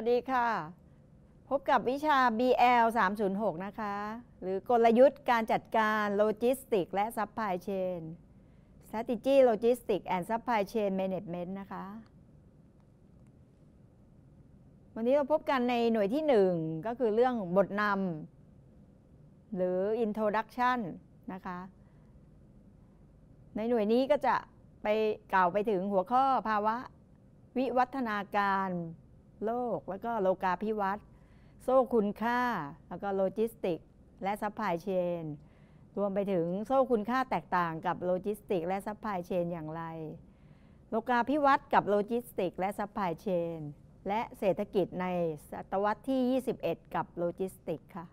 วัสดีค่ะพบกับวิชา BL 306นะคะหรือกลยุทธ์การจัดการโลจิสติกและซัพพลายเชน Strategy Logistics and Supply Chain Management นะคะวันนี้เราพบกันในหน่วยที่1ก็คือเรื่องบทนำหรือ Introduction นะคะในหน่วยนี้ก็จะไปกล่าวไปถึงหัวข้อภาวะวิวัฒนาการโลกแล้วก็โลกาภิวัตน์โซ่คุณค่าแล้วก็โลจิสติกและซัพพลายเชนรวมไปถึงโซ่คุณค่าแตกต่างกับโลจิสติกและซัพพลายเชนอย่างไรโลกาภิวัตน์กับโลจิสติกและซัพพลายเชนและเศรษฐกิจในศตวรรษที่21กับโลจิสติกค่ะ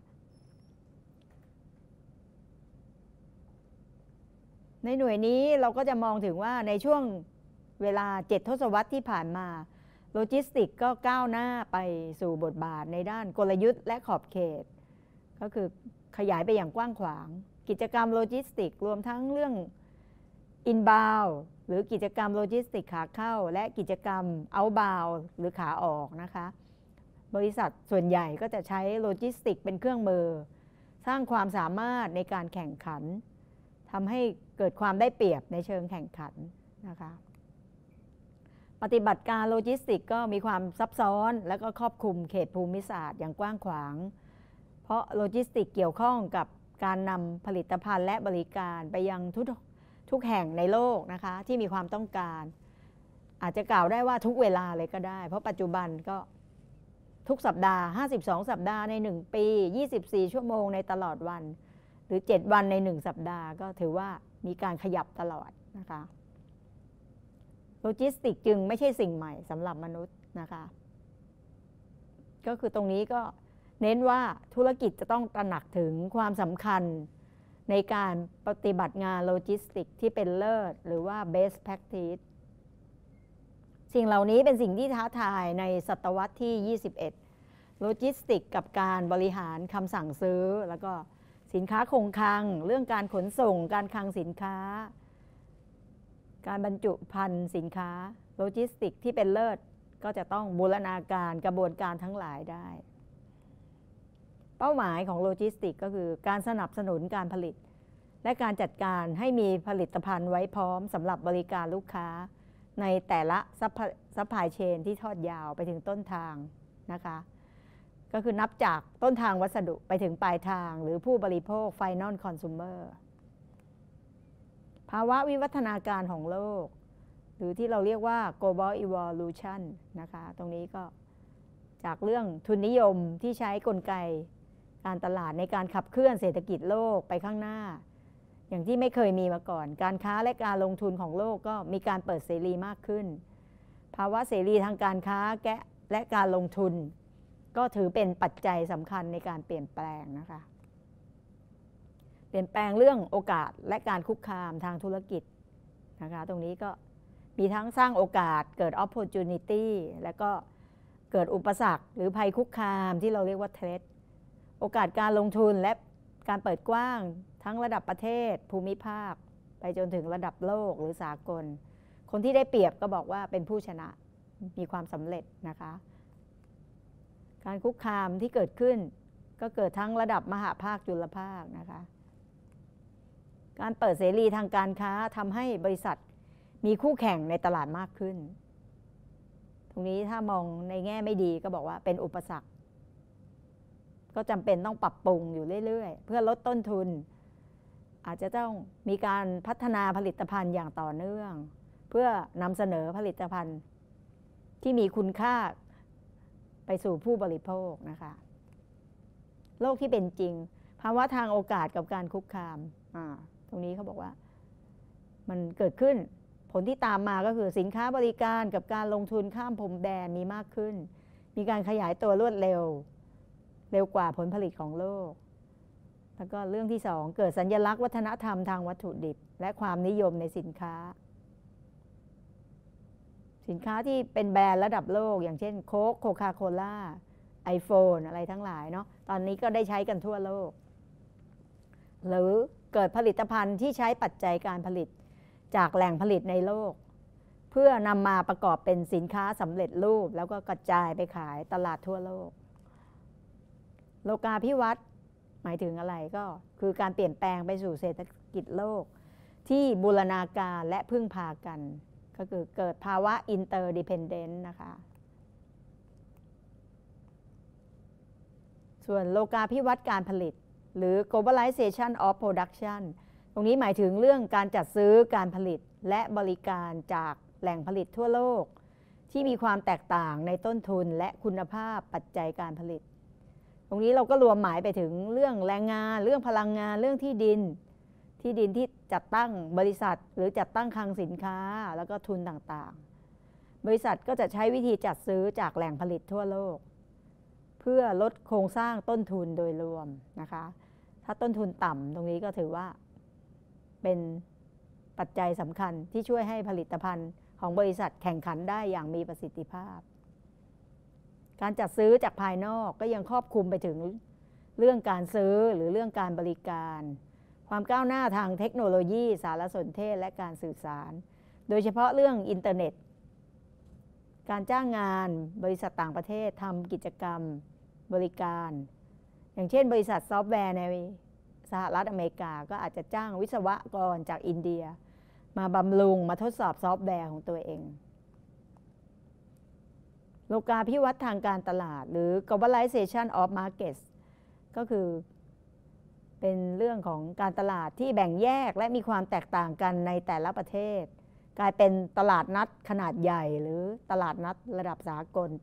ในหน่วยนี้เราก็จะมองถึงว่าในช่วงเวลา7ทศวรรษที่ผ่านมาโลจิสติกก็ก้าวหน้าไปสู่บทบาทในด้านกลยุทธ์และขอบเขตก็คือขยายไปอย่างกว้างขวางกิจกรรมโลจิสติกรวมทั้งเรื่อง inbound หรือกิจกรรมโลจิสติกขาเข้าและกิจกรรม outbound หรือขาออกนะคะบริษัทส่วนใหญ่ก็จะใช้โลจิสติกเป็นเครื่องมือสร้างความสามารถในการแข่งขันทำให้เกิดความได้เปรียบในเชิงแข่งขันนะคะปฏิบัติการโลจิสติกก็มีความซับซ้อนและก็ครอบคลุมเขตภูมิศาสตร์อย่างกว้างขวางเพราะโลจิสติกเกี่ยวข้องกับการนำผลิตภัณฑ์และบริการไปยังทุกแห่งในโลกนะคะที่มีความต้องการอาจจะกล่าวได้ว่าทุกเวลาเลยก็ได้เพราะปัจจุบันก็ทุกสัปดาห์52สัปดาห์ใน1ปี24ชั่วโมงในตลอดวันหรือ7วันใน1สัปดาห์ก็ถือว่ามีการขยับตลอดนะคะโลจิสติกจึงไม่ใช่สิ่งใหม่สำหรับมนุษย์นะคะก็คือตรงนี้ก็เน้นว่าธุรกิจจะต้องตระหนักถึงความสำคัญในการปฏิบัติงานโลจิสติกที่เป็นเลิศหรือว่า best practice สิ่งเหล่านี้เป็นสิ่งที่ท้าทายในศตวรรษที่21โลจิสติกกับการบริหารคำสั่งซื้อแล้วก็สินค้าคงคลังเรื่องการขนส่งการคลังสินค้าการบรรจุภัณฑ์สินค้าโลจิสติกที่เป็นเลิศก็จะต้องบูรณาการกระบวนการทั้งหลายได้เป้าหมายของโลจิสติกก็คือการสนับสนุนการผลิตและการจัดการให้มีผลิตภัณฑ์ไว้พร้อมสำหรับบริการลูกค้าในแต่ละซัพพลายเชนที่ทอดยาวไปถึงต้นทางนะคะก็คือนับจากต้นทางวัสดุไปถึงปลายทางหรือผู้บริโภค Final Consumer ภาวะวิวัฒนาการของโลกหรือที่เราเรียกว่า global evolution นะคะตรงนี้ก็จากเรื่องทุนนิยมที่ใช้กลไกการตลาดในการขับเคลื่อนเศรษฐกิจโลกไปข้างหน้าอย่างที่ไม่เคยมีมาก่อนการค้าและการลงทุนของโลกก็มีการเปิดเสรีมากขึ้นภาวะเสรีทางการค้าและการลงทุนก็ถือเป็นปัจจัยสำคัญในการเปลี่ยนแปลงนะคะเปลี่ยนแปลงเรื่องโอกาสและการคุกคามทางธุรกิจนะคะตรงนี้ก็มีทั้งสร้างโอกาสเกิด opportunity และก็เกิดอุปสรรคหรือภัยคุกคามที่เราเรียกว่า threat โอกาสการลงทุนและการเปิดกว้างทั้งระดับประเทศภูมิภาคไปจนถึงระดับโลกหรือสากลคนที่ได้เปรียบก็บอกว่าเป็นผู้ชนะมีความสำเร็จนะคะการคุกคามที่เกิดขึ้นก็เกิดทั้งระดับมหภาคจุลภาคนะคะการเปิดเสรีทางการค้าทำให้บริษัทมีคู่แข่งในตลาดมากขึ้นตรงนี้ถ้ามองในแง่ไม่ดีก็บอกว่าเป็นอุปสรรคก็จำเป็นต้องปรับปรุงอยู่เรื่อยๆเพื่อลดต้นทุนอาจจะต้องมีการพัฒนาผลิตภัณฑ์อย่างต่อเนื่องเพื่อนำเสนอผลิตภัณฑ์ที่มีคุณค่าไปสู่ผู้บริโภคนะคะโลกที่เป็นจริงภาวะทางโอกาสกับการคุกคามตรงนี้เขาบอกว่ามันเกิดขึ้นผลที่ตามมาก็คือสินค้าบริการกับการลงทุนข้ามพรมแดนมีมากขึ้นมีการขยายตัวรวดเร็วกว่าผลผลิตของโลกแล้วก็เรื่องที่2เกิดสัญลักษณ์วัฒนธรรมทางวัตถุดิบและความนิยมในสินค้าที่เป็นแบรนด์ระดับโลกอย่างเช่นโค้กโคคาโคล่าไอโฟนอะไรทั้งหลายเนาะตอนนี้ก็ได้ใช้กันทั่วโลกหรือเกิดผลิตภัณฑ์ที่ใช้ปัจจัยการผลิตจากแหล่งผลิตในโลกเพื่อนำมาประกอบเป็นสินค้าสำเร็จรูปแล้วก็กระจายไปขายตลาดทั่วโลกโลกาภิวัตน์หมายถึงอะไรก็คือการเปลี่ยนแปลงไปสู่เศรษฐกิจโลกที่บูรณาการและพึ่งพากันก็คือเกิดภาวะ interdependent นะคะส่วนโลกาภิวัตน์การผลิตหรือ globalization of production ตรงนี้หมายถึงเรื่องการจัดซื้อการผลิตและบริการจากแหล่งผลิตทั่วโลกที่มีความแตกต่างในต้นทุนและคุณภาพปัจจัยการผลิตตรงนี้เราก็รวมหมายไปถึงเรื่องแรงงานเรื่องพลังงานเรื่องที่ดินที่จัดตั้งบริษัทหรือจัดตั้งคลังสินค้าแล้วก็ทุนต่างๆบริษัทก็จะใช้วิธีจัดซื้อจากแหล่งผลิตทั่วโลกเพื่อลดโครงสร้างต้นทุนโดยรวมนะคะถ้าต้นทุนต่ำตรงนี้ก็ถือว่าเป็นปัจจัยสำคัญที่ช่วยให้ผลิตภัณฑ์ของบริษัทแข่งขันได้อย่างมีประสิทธิภาพการจัดซื้อจากภายนอกก็ยังครอบคลุมไปถึงเรื่องการซื้อหรือเรื่องการบริการความก้าวหน้าทางเทคโนโลยีสารสนเทศและการสื่อสารโดยเฉพาะเรื่องอินเทอร์เน็ตการจ้างงานบริษัทต่างประเทศทำกิจกรรมบริการอย่างเช่นบริษัทซอฟต์แวร์ในสหรัฐอเมริกาก็อาจจะจ้างวิศวกรจากอินเดียมาบำรุงมาทดสอบซอฟต์แวร์ของตัวเองโลกาภิวัตน์ทางการตลาดหรือ globalization of markets ก็คือเป็นเรื่องของการตลาดที่แบ่งแยกและมีความแตกต่างกันในแต่ละประเทศกลายเป็นตลาดนัดขนาดใหญ่หรือตลาดนัดระดับสากลไป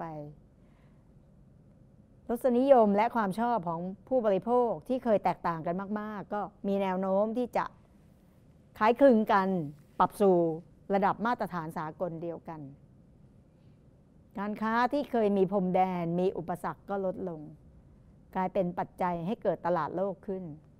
รสนิยมและความชอบของผู้บริโภคที่เคยแตกต่างกันมากๆก็มีแนวโน้มที่จะคล้ายคลึงกันปรับสู่ระดับมาตรฐานสากลเดียวกันการค้าที่เคยมีพรมแดนมีอุปสรรคก็ลดลงกลายเป็นปัจจัยให้เกิดตลาดโลกขึ้น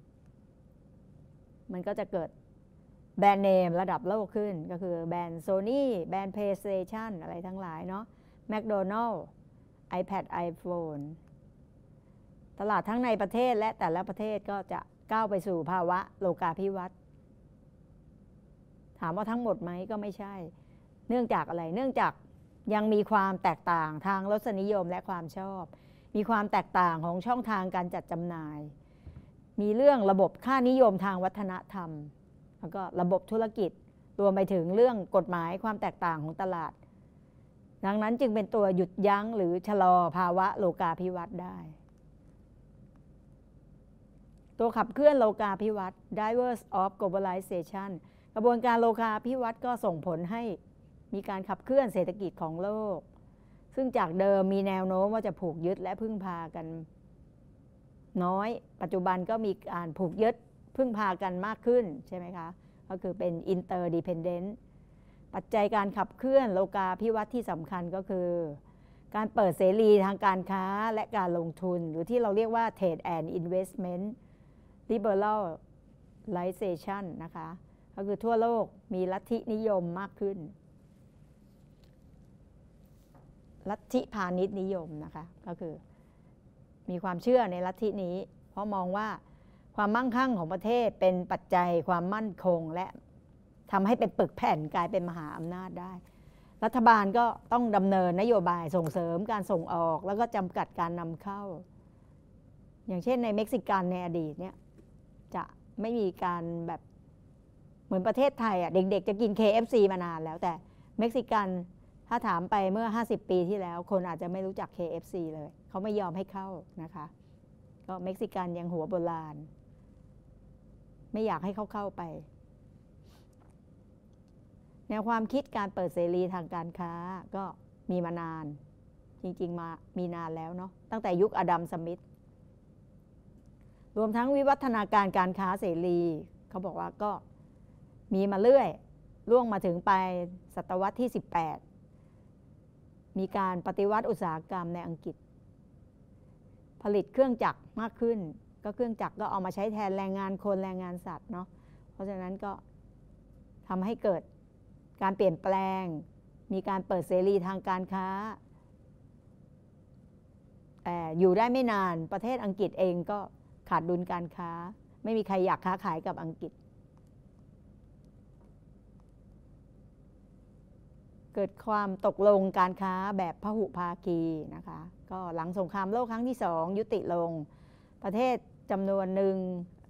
มันก็จะเกิดแบรนด์เนมระดับโลกขึ้นก็คือแบรนด์ Sony แบรนด์ PlayStation อะไรทั้งหลายเนาะ McDonald's iPad iPhone ตลาดทั้งในประเทศและแต่ละประเทศก็จะก้าวไปสู่ภาวะโลกาภิวัตน์ถามว่าทั้งหมดไหมก็ไม่ใช่เนื่องจากอะไรเนื่องจากยังมีความแตกต่างทางรสนิยมและความชอบมีความแตกต่างของช่องทางการจัดจำหน่ายมีเรื่องระบบค่านิยมทางวัฒนธรรมแล้วก็ระบบธุรกิจรวมไปถึงเรื่องกฎหมายความแตกต่างของตลาดดังนั้นจึงเป็นตัวหยุดยั้งหรือชะลอภาวะโลกาภิวัตน์ได้ตัวขับเคลื่อนโลกาภิวัตน์ Drivers of Globalization กระบวนการโลกาภิวัตน์ก็ส่งผลให้มีการขับเคลื่อนเศรษฐกิจของโลกซึ่งจากเดิมมีแนวโน้มว่าจะผูกยึดและพึ่งพากันน้อยปัจจุบันก็มีการผูกยึดพึ่งพากันมากขึ้นใช่ไหมคะก็คือเป็น interdependent ปัจจัยการขับเคลื่อนโลกาภิวัตน์ที่สำคัญก็คือการเปิดเสรีทางการค้าและการลงทุนหรือที่เราเรียกว่า Trade and Investment Liberalization นะคะก็คือทั่วโลกมีลัทธินิยมมากขึ้นลัทธิพาณิชย์นิยมนะคะก็คือมีความเชื่อในลัทธินี้เพราะมองว่าความมั่งคั่งของประเทศเป็นปัจจัยความมั่นคงและทำให้เป็นปึกแผ่นกลายเป็นมหาอำนาจได้รัฐบาลก็ต้องดำเนินนโยบายส่งเสริมการส่งออกแล้วก็จำกัดการนำเข้าอย่างเช่นในเม็กซิกันในอดีตเนี่ยจะไม่มีการแบบเหมือนประเทศไทยอ่ะเด็กๆจะกิน KFC มานานแล้วแต่เม็กซิกันถ้าถามไปเมื่อ50ปีที่แล้วคนอาจจะไม่รู้จัก KFC เลยเขาไม่ยอมให้เข้านะคะก็เม็กซิกันยังหัวโบราณไม่อยากให้เข้าไปแนวความคิดการเปิดเสรีทางการค้าก็มีมานานจริงๆมีนานแล้วเนาะตั้งแต่ยุคอดัมสมิธรวมทั้งวิวัฒนาการการค้าเสรีเขาบอกว่าก็มีมาเรื่อยล่วงมาถึงปลายศตวรรษที่18มีการปฏิวัติอุตสาหกรรมในอังกฤษผลิตเครื่องจักรมากขึ้นก็เครื่องจักรก็เอามาใช้แทนแรงงานคนแรงงานสัตว์เนาะเพราะฉะนั้นก็ทำให้เกิดการเปลี่ยนแปลงมีการเปิดเสรีทางการค้าแต่อยู่ได้ไม่นานประเทศอังกฤษเองก็ขาดดุลการค้าไม่มีใครอยากค้าขายกับอังกฤษเกิดความตกลงการค้าแบบพหุภาคีนะคะก็หลังสงครามโลกครั้งที่2ยุติลงประเทศจำนวนหนึ่ง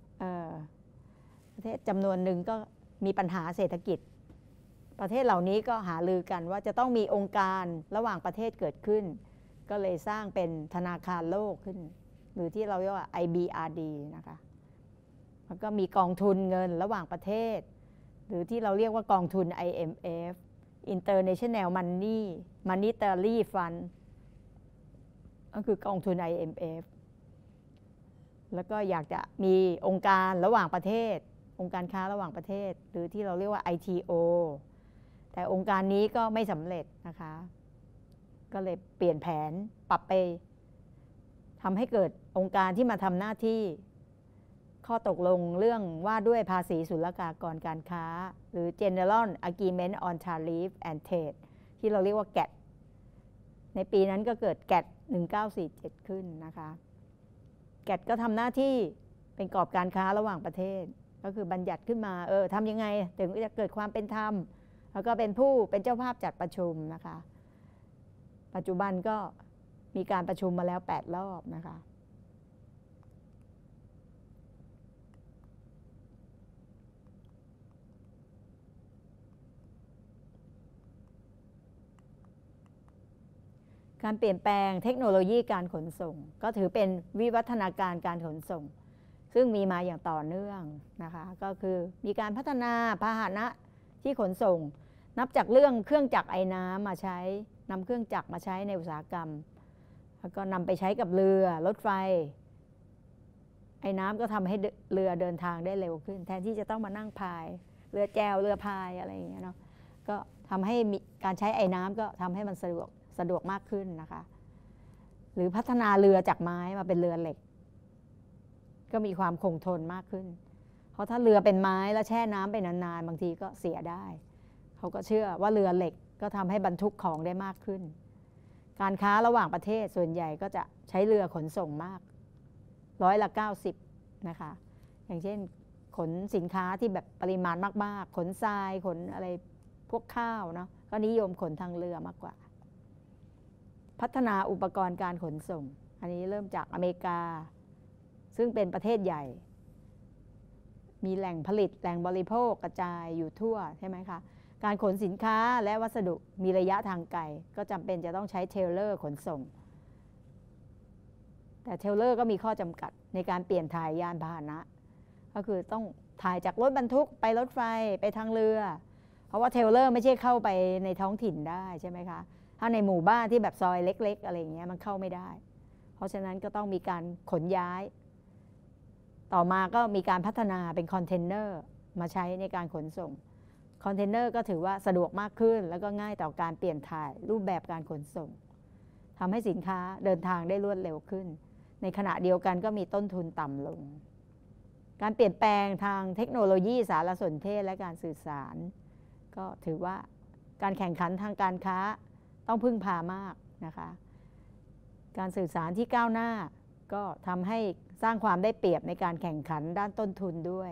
ก็มีปัญหาเศรษฐกิจประเทศเหล่านี้ก็หารือกันว่าจะต้องมีองค์การระหว่างประเทศเกิดขึ้นก็เลยสร้างเป็นธนาคารโลกขึ้นหรือที่เราเรียกว่า IBRD นะคะแล้วก็มีกองทุนเงินระหว่างประเทศหรือที่เราเรียกว่ากองทุน IMF International Monetary Fund ก็คือกองทุน IMF แล้วก็อยากจะมีองค์การระหว่างประเทศองค์การค้าระหว่างประเทศหรือที่เราเรียกว่า ITO แต่องค์การนี้ก็ไม่สำเร็จนะคะก็เลยเปลี่ยนแผนปรับไปทำให้เกิดองค์การที่มาทำหน้าที่ข้อตกลงเรื่องว่าด้วยภาษีศุลกากรการค้าหรือ General Agreement on Tariff and Trade ที่เราเรียกว่า GATT ในปีนั้นก็เกิด GATT 1947 ขึ้นนะคะ GATT ก็ทำหน้าที่เป็นกรอบการค้าระหว่างประเทศก็คือบัญญัติขึ้นมาทำยังไงถึงจะเกิดความเป็นธรรมแล้วก็เป็นเจ้าภาพจัดประชุมนะคะปัจจุบันก็มีการประชุมมาแล้ว8รอบนะคะการเปลี่ยนแปลงเทคโนโลยีการขนส่งก็ถือเป็นวิวัฒนาการการขนส่งซึ่งมีมาอย่างต่อเนื่องนะคะก็คือมีการพัฒนาพาหนะที่ขนส่งนับจากเรื่องเครื่องจักรไอน้ำมาใช้นำเครื่องจักรมาใช้ในอุตสาหกรรมแล้วก็นำไปใช้กับเรือรถไฟไอ้น้ำก็ทำให้เรือเดินทางได้เร็วขึ้นแทนที่จะต้องมานั่งพายเรือแจวเรือพายอะไรอย่างเงี้ยเนาะก็ทำให้มีการใช้ไอ้น้ำก็ทำให้มันสะดวกมากขึ้นนะคะหรือพัฒนาเรือจากไม้มาเป็นเรือเหล็กก็มีความคงทนมากขึ้นเพราะถ้าเรือเป็นไม้แล้วแช่น้ำไปนานๆบางทีก็เสียได้เขาก็เชื่อว่าเรือเหล็กก็ทำให้บรรทุกของได้มากขึ้นการค้าระหว่างประเทศส่วนใหญ่ก็จะใช้เรือขนส่งมาก90%นะคะอย่างเช่นขนสินค้าที่แบบปริมาณมากๆขนทรายขนอะไรพวกข้าวเนาะก็นิยมขนทางเรือมากกว่าพัฒนาอุปกรณ์การขนส่งอันนี้เริ่มจากอเมริกาซึ่งเป็นประเทศใหญ่มีแหล่งผลิตแหล่งบริโภคกระจายอยู่ทั่วใช่ไหมคะการขนสินค้าและวัสดุมีระยะทางไกลก็จำเป็นจะต้องใช้เทรลเลอร์ขนส่งแต่เทรลเลอร์ก็มีข้อจำกัดในการเปลี่ยนถ่ายยานพาหนะก็คือต้องถ่ายจากรถบรรทุกไปรถไฟไปทางเรือเพราะว่าเทรลเลอร์ไม่ใช่เข้าไปในท้องถิ่นได้ใช่ไหมคะถ้าในหมู่บ้านที่แบบซอยเล็กๆอะไรอย่างเงี้ยมันเข้าไม่ได้เพราะฉะนั้นก็ต้องมีการขนย้ายต่อมาก็มีการพัฒนาเป็นคอนเทนเนอร์มาใช้ในการขนส่งคอนเทนเนอร์ก็ถือว่าสะดวกมากขึ้นแล้วก็ง่ายต่อการเปลี่ยนถ่ายรูปแบบการขนส่งทำให้สินค้าเดินทางได้รวดเร็วขึ้นในขณะเดียวกันก็มีต้นทุนต่ำลงการเปลี่ยนแปลงทางเทคโนโลยีสารสนเทศและการสื่อสารก็ถือว่าการแข่งขันทางการค้าต้องพึ่งพามากนะคะการสื่อสารที่ก้าวหน้าก็ทำให้สร้างความได้เปรียบในการแข่งขันด้านต้นทุนด้วย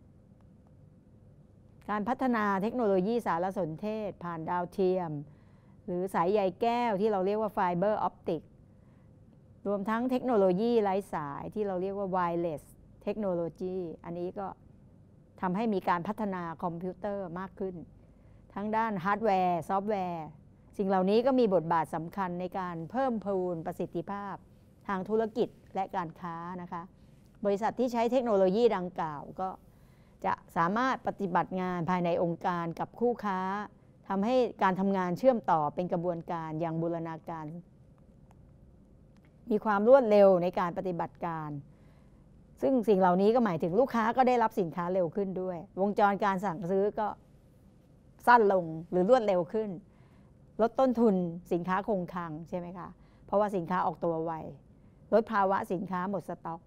การพัฒนาเทคโนโลยีสารสนเทศผ่านดาวเทียมหรือสายใยแก้วที่เราเรียกว่าไฟเบอร์ออปติกรวมทั้งเทคโนโลยีไร้สายที่เราเรียกว่าไวเลสเทคโนโลยีอันนี้ก็ทำให้มีการพัฒนาคอมพิวเตอร์มากขึ้นทั้งด้านฮาร์ดแวร์ซอฟต์แวร์สิ่งเหล่านี้ก็มีบทบาทสำคัญในการเพิ่มพูนประสิทธิภาพทางธุรกิจและการค้านะคะบริษัทที่ใช้เทคโนโลยีดังกล่าวก็จะสามารถปฏิบัติงานภายในองค์การกับคู่ค้าทำให้การทำงานเชื่อมต่อเป็นกระบวนการอย่างบูรณาการมีความรวดเร็วในการปฏิบัติการซึ่งสิ่งเหล่านี้ก็หมายถึงลูกค้าก็ได้รับสินค้าเร็วขึ้นด้วยวงจรการสั่งซื้อก็สั้นลงหรือรวดเร็วขึ้นลดต้นทุนสินค้าคงคลังใช่ไหมคะเพราะว่าสินค้าออกตัวไวลดภาวะสินค้าหมดสต็อก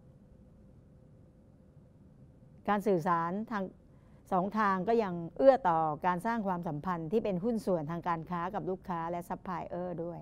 การสื่อสารทางสองทางก็ยังเอื้อต่อการสร้างความสัมพันธ์ที่เป็นหุ้นส่วนทางการค้ากับลูกค้าและซัพพลายเออร์ด้วย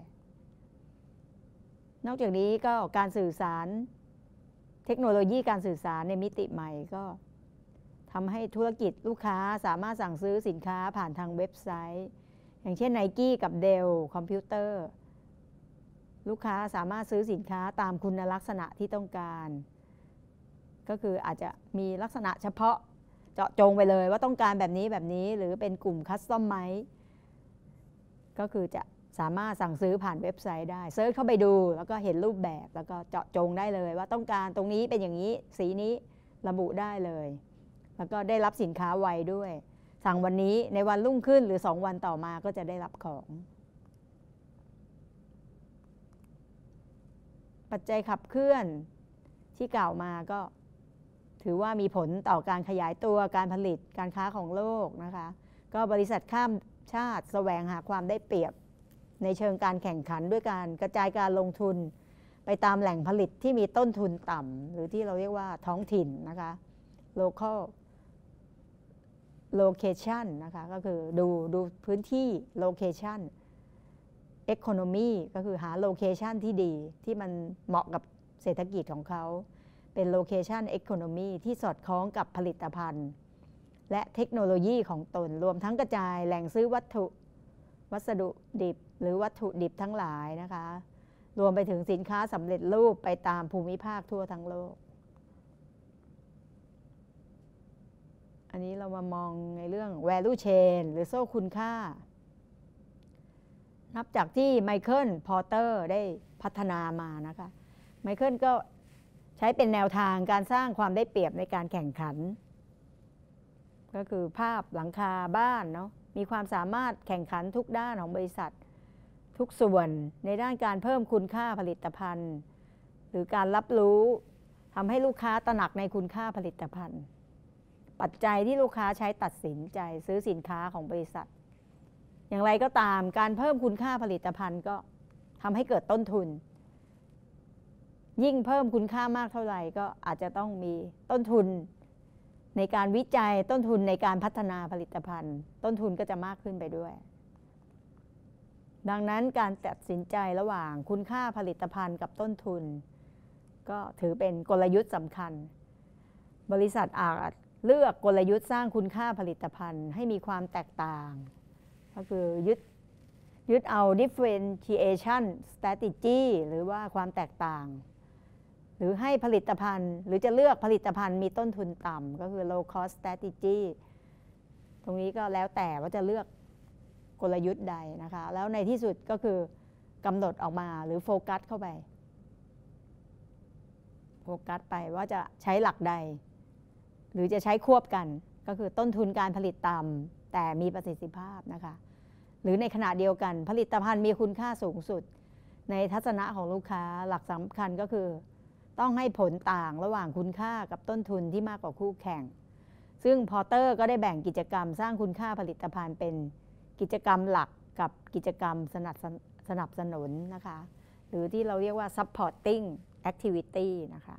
นอกจากนี้ก็การสื่อสารเทคโนโลยีการสื่อสารในมิติใหม่ก็ทำให้ธุรกิจลูกค้าสามารถสั่งซื้อสินค้าผ่านทางเว็บไซต์อย่างเช่น Nike กับ Dell คอมพิวเตอร์ลูกค้าสามารถซื้อสินค้าตามคุณลักษณะที่ต้องการก็คืออาจจะมีลักษณะเฉพาะเจาะจงไปเลยว่าต้องการแบบนี้แบบนี้หรือเป็นกลุ่มคัสตอมไมซ์ก็คือจะสามารถสั่งซื้อผ่านเว็บไซต์ได้เซิร์ชเข้าไปดูแล้วก็เห็นรูปแบบแล้วก็เจาะจงได้เลยว่าต้องการตรงนี้เป็นอย่างนี้สีนี้ระบุได้เลยแล้วก็ได้รับสินค้าไวด้วยสั่งวันนี้ในวันรุ่งขึ้นหรือ2 วันต่อมาก็จะได้รับของปัจจัยขับเคลื่อนที่กล่าวมาก็ถือว่ามีผลต่อการขยายตัวการผลิตการค้าของโลกนะคะก็บริษัทข้ามชาติแสวงหาความได้เปรียบในเชิงการแข่งขันด้วยการกระจายการลงทุนไปตามแหล่งผลิตที่มีต้นทุนต่ำหรือที่เราเรียกว่าท้องถิ่นนะคะ local location นะคะก็คือดูพื้นที่ location economy ก็คือหา location ที่ดีที่มันเหมาะกับเศรษฐกิจของเขาเป็น location economy ที่สอดคล้องกับผลิตภัณฑ์และเทคโนโลยีของตนรวมทั้งกระจายแหล่งซื้อวัสดุดิบหรือวัตถุดิบทั้งหลายนะคะรวมไปถึงสินค้าสำเร็จรูปไปตามภูมิภาคทั่วทั้งโลกอันนี้เรามามองในเรื่อง value chain หรือโซ่คุณค่านับจากที่ไมเคิลพอร์เตอร์ได้พัฒนามานะคะไมเคิลก็ใช้เป็นแนวทางการสร้างความได้เปรียบในการแข่งขันก็คือภาพหลังคาบ้านเนาะมีความสามารถแข่งขันทุกด้านของบริษัททุกส่วนในด้านการเพิ่มคุณค่าผลิตภัณฑ์หรือการรับรู้ทำให้ลูกค้าตระหนักในคุณค่าผลิตภัณฑ์ปัจจัยที่ลูกค้าใช้ตัดสินใจซื้อสินค้าของบริษัทอย่างไรก็ตามการเพิ่มคุณค่าผลิตภัณฑ์ก็ทำให้เกิดต้นทุนยิ่งเพิ่มคุณค่ามากเท่าไหร่ก็อาจจะต้องมีต้นทุนในการวิจัยต้นทุนในการพัฒนาผลิตภัณฑ์ต้นทุนก็จะมากขึ้นไปด้วยดังนั้นการตัดสินใจระหว่างคุณค่าผลิตภัณฑ์กับต้นทุนก็ถือเป็นกลยุทธ์สำคัญบริษัทอาจเลือกกลยุทธ์สร้างคุณค่าผลิตภัณฑ์ให้มีความแตกต่างก็คือยึดเอา differentiation strategy หรือว่าความแตกต่างหรือให้ผลิตภัณฑ์หรือจะเลือกผลิตภัณฑ์มีต้นทุนต่ำก็คือ low cost strategy ตรงนี้ก็แล้วแต่ว่าจะเลือกกลยุทธ์ใดนะคะแล้วในที่สุดก็คือกำหนดออกมาหรือโฟกัสเข้าไปว่าจะใช้หลักใดหรือจะใช้ควบกันก็คือต้นทุนการผลิตต่ำแต่มีประสิทธิภาพนะคะหรือในขณะเดียวกันผลิตภัณฑ์มีคุณค่าสูงสุดในทัศนะของลูกค้าหลักสำคัญก็คือต้องให้ผลต่างระหว่างคุณค่ากับต้นทุนที่มากกว่าคู่แข่งซึ่งพอร์เตอร์ก็ได้แบ่งกิจกรรมสร้างคุณค่าผลิตภัณฑ์เป็นกิจกรรมหลักกับกิจกรรมสนับสนุนนะคะหรือที่เราเรียกว่า supporting activity นะคะ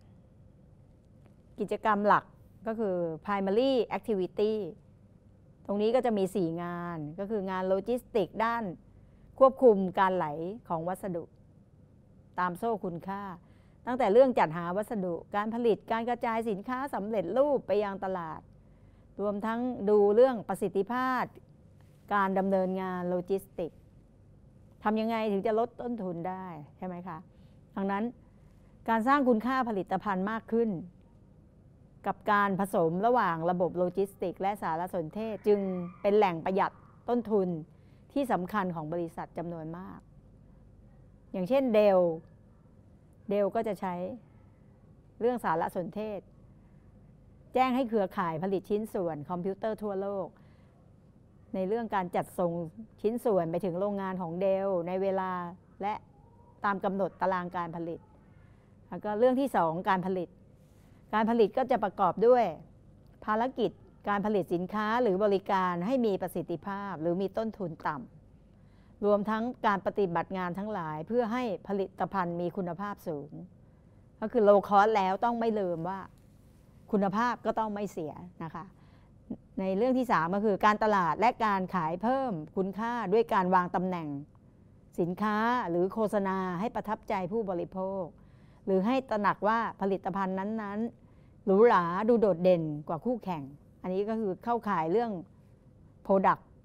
กิจกรรมหลักก็คือ primary activity ตรงนี้ก็จะมี4งานก็คืองานโลจิสติกด้านควบคุมการไหลของวัสดุตามโซ่คุณค่าตั้งแต่เรื่องจัดหาวัสดุการผลิตการกระจายสินค้าสำเร็จรูปไปยังตลาดรวมทั้งดูเรื่องประสิทธิภาพการดำเนินงานโลจิสติกทำยังไงถึงจะลดต้นทุนได้ใช่ไหมคะดังนั้นการสร้างคุณค่าผลิตภัณฑ์มากขึ้นกับการผสมระหว่างระบบโลจิสติกและสารสนเทศจึงเป็นแหล่งประหยัดต้นทุนที่สำคัญของบริษัทจำนวนมากอย่างเช่นเดลก็จะใช้เรื่องสารสนเทศแจ้งให้เครือข่ายผลิตชิ้นส่วนคอมพิวเตอร์ทั่วโลกในเรื่องการจัดส่งชิ้นส่วนไปถึงโรงงานของเดลในเวลาและตามกำหนดตารางการผลิตแล้วก็เรื่องที่2การผลิตก็จะประกอบด้วยภารกิจการผลิตสินค้าหรือบริการให้มีประสิทธิภาพหรือมีต้นทุนต่ำรวมทั้งการปฏิบัติงานทั้งหลายเพื่อให้ผลิตภัณฑ์มีคุณภาพสูงก็คือ low cost แล้วต้องไม่ลืมว่าคุณภาพก็ต้องไม่เสียนะคะในเรื่องที่3ก็คือการตลาดและการขายเพิ่มคุณค่าด้วยการวางตำแหน่งสินค้าหรือโฆษณาให้ประทับใจผู้บริโภคหรือให้ตระหนักว่าผลิตภัณฑ์นั้นๆหรูหราดูโดดเด่นกว่าคู่แข่งอันนี้ก็คือเข้าข่ายเรื่อง product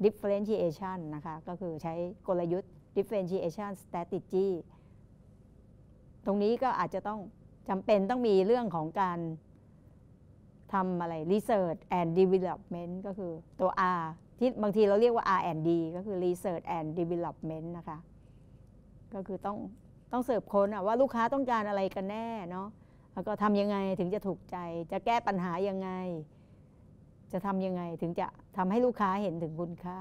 differentiation นะคะก็คือใช้กลยุทธ์ differentiation strategy ตรงนี้ก็อาจจะต้องจำเป็นต้องมีเรื่องของการทำอะไร research and development ก็คือตัว R ที่บางทีเราเรียกว่า R&D ก็คือ research and development นะคะก็คือต้องสืบค้นว่าลูกค้าต้องการอะไรกันแน่เนาะแล้วก็ทำยังไงถึงจะถูกใจจะแก้ปัญหายังไงจะทำยังไงถึงจะทำให้ลูกค้าเห็นถึงคุณค่า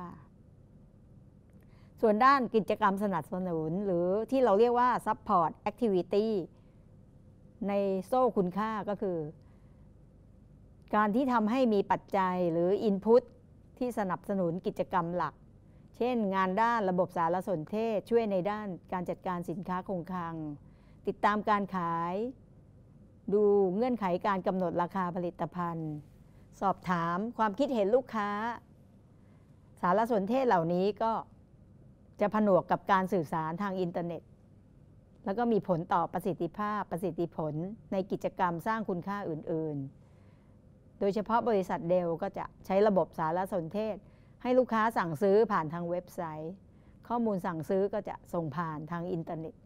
ส่วนด้านกิจกรรมสนับสนุนหรือที่เราเรียกว่า support activity ในโซ่คุณค่าก็คือการที่ทำให้มีปัจจัยหรือ input ที่สนับสนุนกิจกรรมหลักเช่นงานด้านระบบสารสนเทศช่วยในด้านการจัดการสินค้าคงคลังติดตามการขายดูเงื่อนไขการกำหนดราคาผลิตภัณฑ์สอบถามความคิดเห็นลูกค้าสารสนเทศเหล่านี้ก็จะผนวกกับการสื่อสารทางอินเทอร์เน็ตแล้วก็มีผลต่อประสิทธิภาพประสิทธิผลในกิจกรรมสร้างคุณค่าอื่นๆโดยเฉพาะบริษัทเดลก็จะใช้ระบบสารสนเทศให้ลูกค้าสั่งซื้อผ่านทางเว็บไซต์ข้อมูลสั่งซื้อก็จะส่งผ่านทางอินเทอร์เน็ต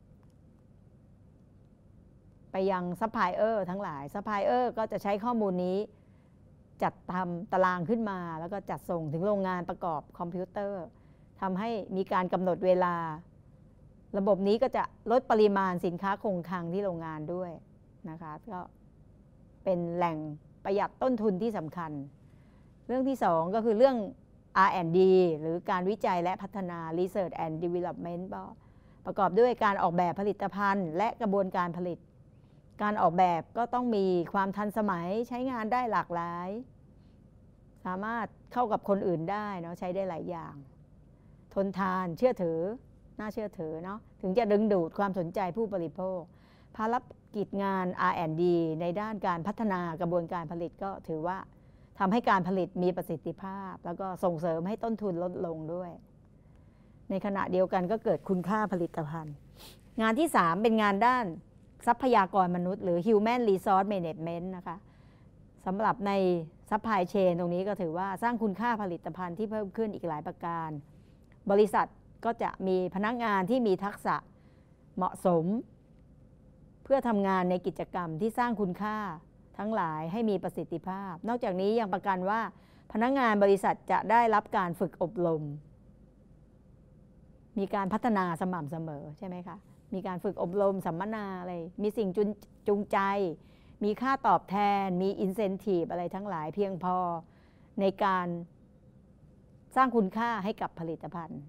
ไปยังซัพพลายเออร์ทั้งหลายซัพพลายเออร์ก็จะใช้ข้อมูลนี้จัดทำตารางขึ้นมาแล้วก็จัดส่งถึงโรงงานประกอบคอมพิวเตอร์ทำให้มีการกำหนดเวลาระบบนี้ก็จะลดปริมาณสินค้าคงคลังที่โรงงานด้วยนะคะก็เป็นแหล่งประหยัดต้นทุนที่สำคัญเรื่องที่2ก็คือเรื่อง R&D หรือการวิจัยและพัฒนา Research and Development ประกอบด้วยการออกแบบผลิตภัณฑ์และกระบวนการผลิตการออกแบบก็ต้องมีความทันสมัยใช้งานได้หลากหลายสามารถเข้ากับคนอื่นได้เนาะใช้ได้หลายอย่างทนทานเชื่อถือน่าเชื่อถือเนาะถึงจะดึงดูดความสนใจผู้บริโภคภารกิจงาน R&D ในด้านการพัฒนากระบวนการผลิตก็ถือว่าทำให้การผลิตมีประสิทธิภาพแล้วก็ส่งเสริมให้ต้นทุนลดลงด้วยในขณะเดียวกันก็เกิดคุณค่าผลิตภัณฑ์งานที่3เป็นงานด้านทรัพยากรมนุษย์หรือ Human Resource Management นะคะสำหรับใน Supply Chain ตรงนี้ก็ถือว่าสร้างคุณค่าผลิตภัณฑ์ที่เพิ่มขึ้นอีกหลายประการบริษัทก็จะมีพนักงานที่มีทักษะเหมาะสมเพื่อทำงานในกิจกรรมที่สร้างคุณค่าทั้งหลายให้มีประสิทธิภาพนอกจากนี้ยังประกันว่าพนักงานบริษัทจะได้รับการฝึกอบรมมีการพัฒนาสม่ำเสมอใช่ไหมคะมีการฝึกอบรมสัมมนาอะไรมีสิ่งจูงใจมีค่าตอบแทนมีอินเซนทีฟอะไรทั้งหลายเพียงพอในการสร้างคุณค่าให้กับผลิตภัณฑ์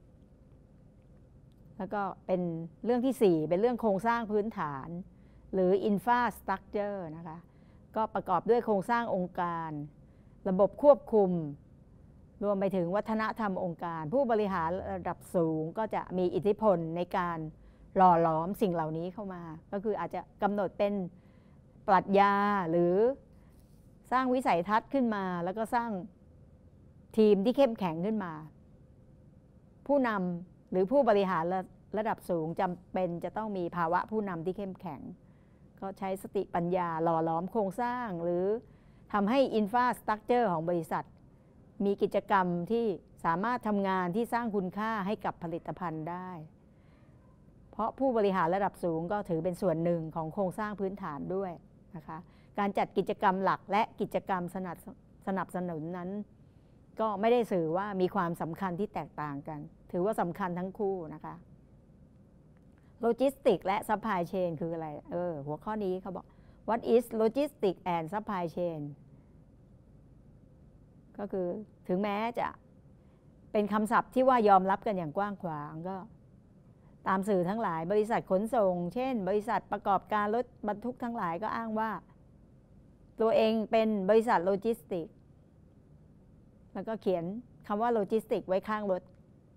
แล้วก็เป็นเรื่องที่4เป็นเรื่องโครงสร้างพื้นฐานหรือ infrastructure นะคะก็ประกอบด้วยโครงสร้างองค์การระบบควบคุมรวมไปถึงวัฒนธรรมองค์การผู้บริหารระดับสูงก็จะมีอิทธิพลในการหล่อหลอมสิ่งเหล่านี้เข้ามาก็คืออาจจะกำหนดเป็นปรัชญาหรือสร้างวิสัยทัศน์ขึ้นมาแล้วก็สร้างทีมที่เข้มแข็งขึ้นมาผู้นำหรือผู้บริหารระดับสูงจำเป็นจะต้องมีภาวะผู้นำที่เข้มแข็งก็ใช้สติปัญญาหล่อหลอมโครงสร้างหรือทำให้อินฟราสตรัคเจอร์ของบริษัทมีกิจกรรมที่สามารถทำงานที่สร้างคุณค่าให้กับผลิตภัณฑ์ได้เพราะผู้บริหารระดับสูงก็ถือเป็นส่วนหนึ่งของโครงสร้างพื้นฐานด้วยนะคะการจัดกิจกรรมหลักและกิจกรรมสนับสนุนนั้นก็ไม่ได้สื่อว่ามีความสำคัญที่แตกต่างกันถือว่าสำคัญทั้งคู่นะคะโลจิสติกและซัพพลายเชนคืออะไรหัวข้อนี้เขาบอก What is logistics and supply chain ก็คือถึงแม้จะเป็นคำศัพท์ที่ว่ายอมรับกันอย่างกว้างขวางก็ตามสื่อทั้งหลายบริษัทขนส่งเช่นบริษัทประกอบการรถบรรทุกทั้งหลายก็อ้างว่าตัวเองเป็นบริษัทโลจิสติกแล้วก็เขียนคำว่าโลจิสติกไว้ข้างรถ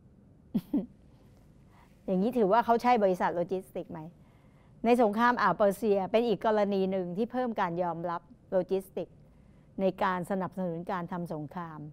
อย่างนี้ถือว่าเขาใช่บริษัทโลจิสติกไหมในสงครามอ่าวเปอร์เซียเป็นอีกกรณีหนึ่งที่เพิ่มการยอมรับโลจิสติกในการสนับสนุนการทำสงคราม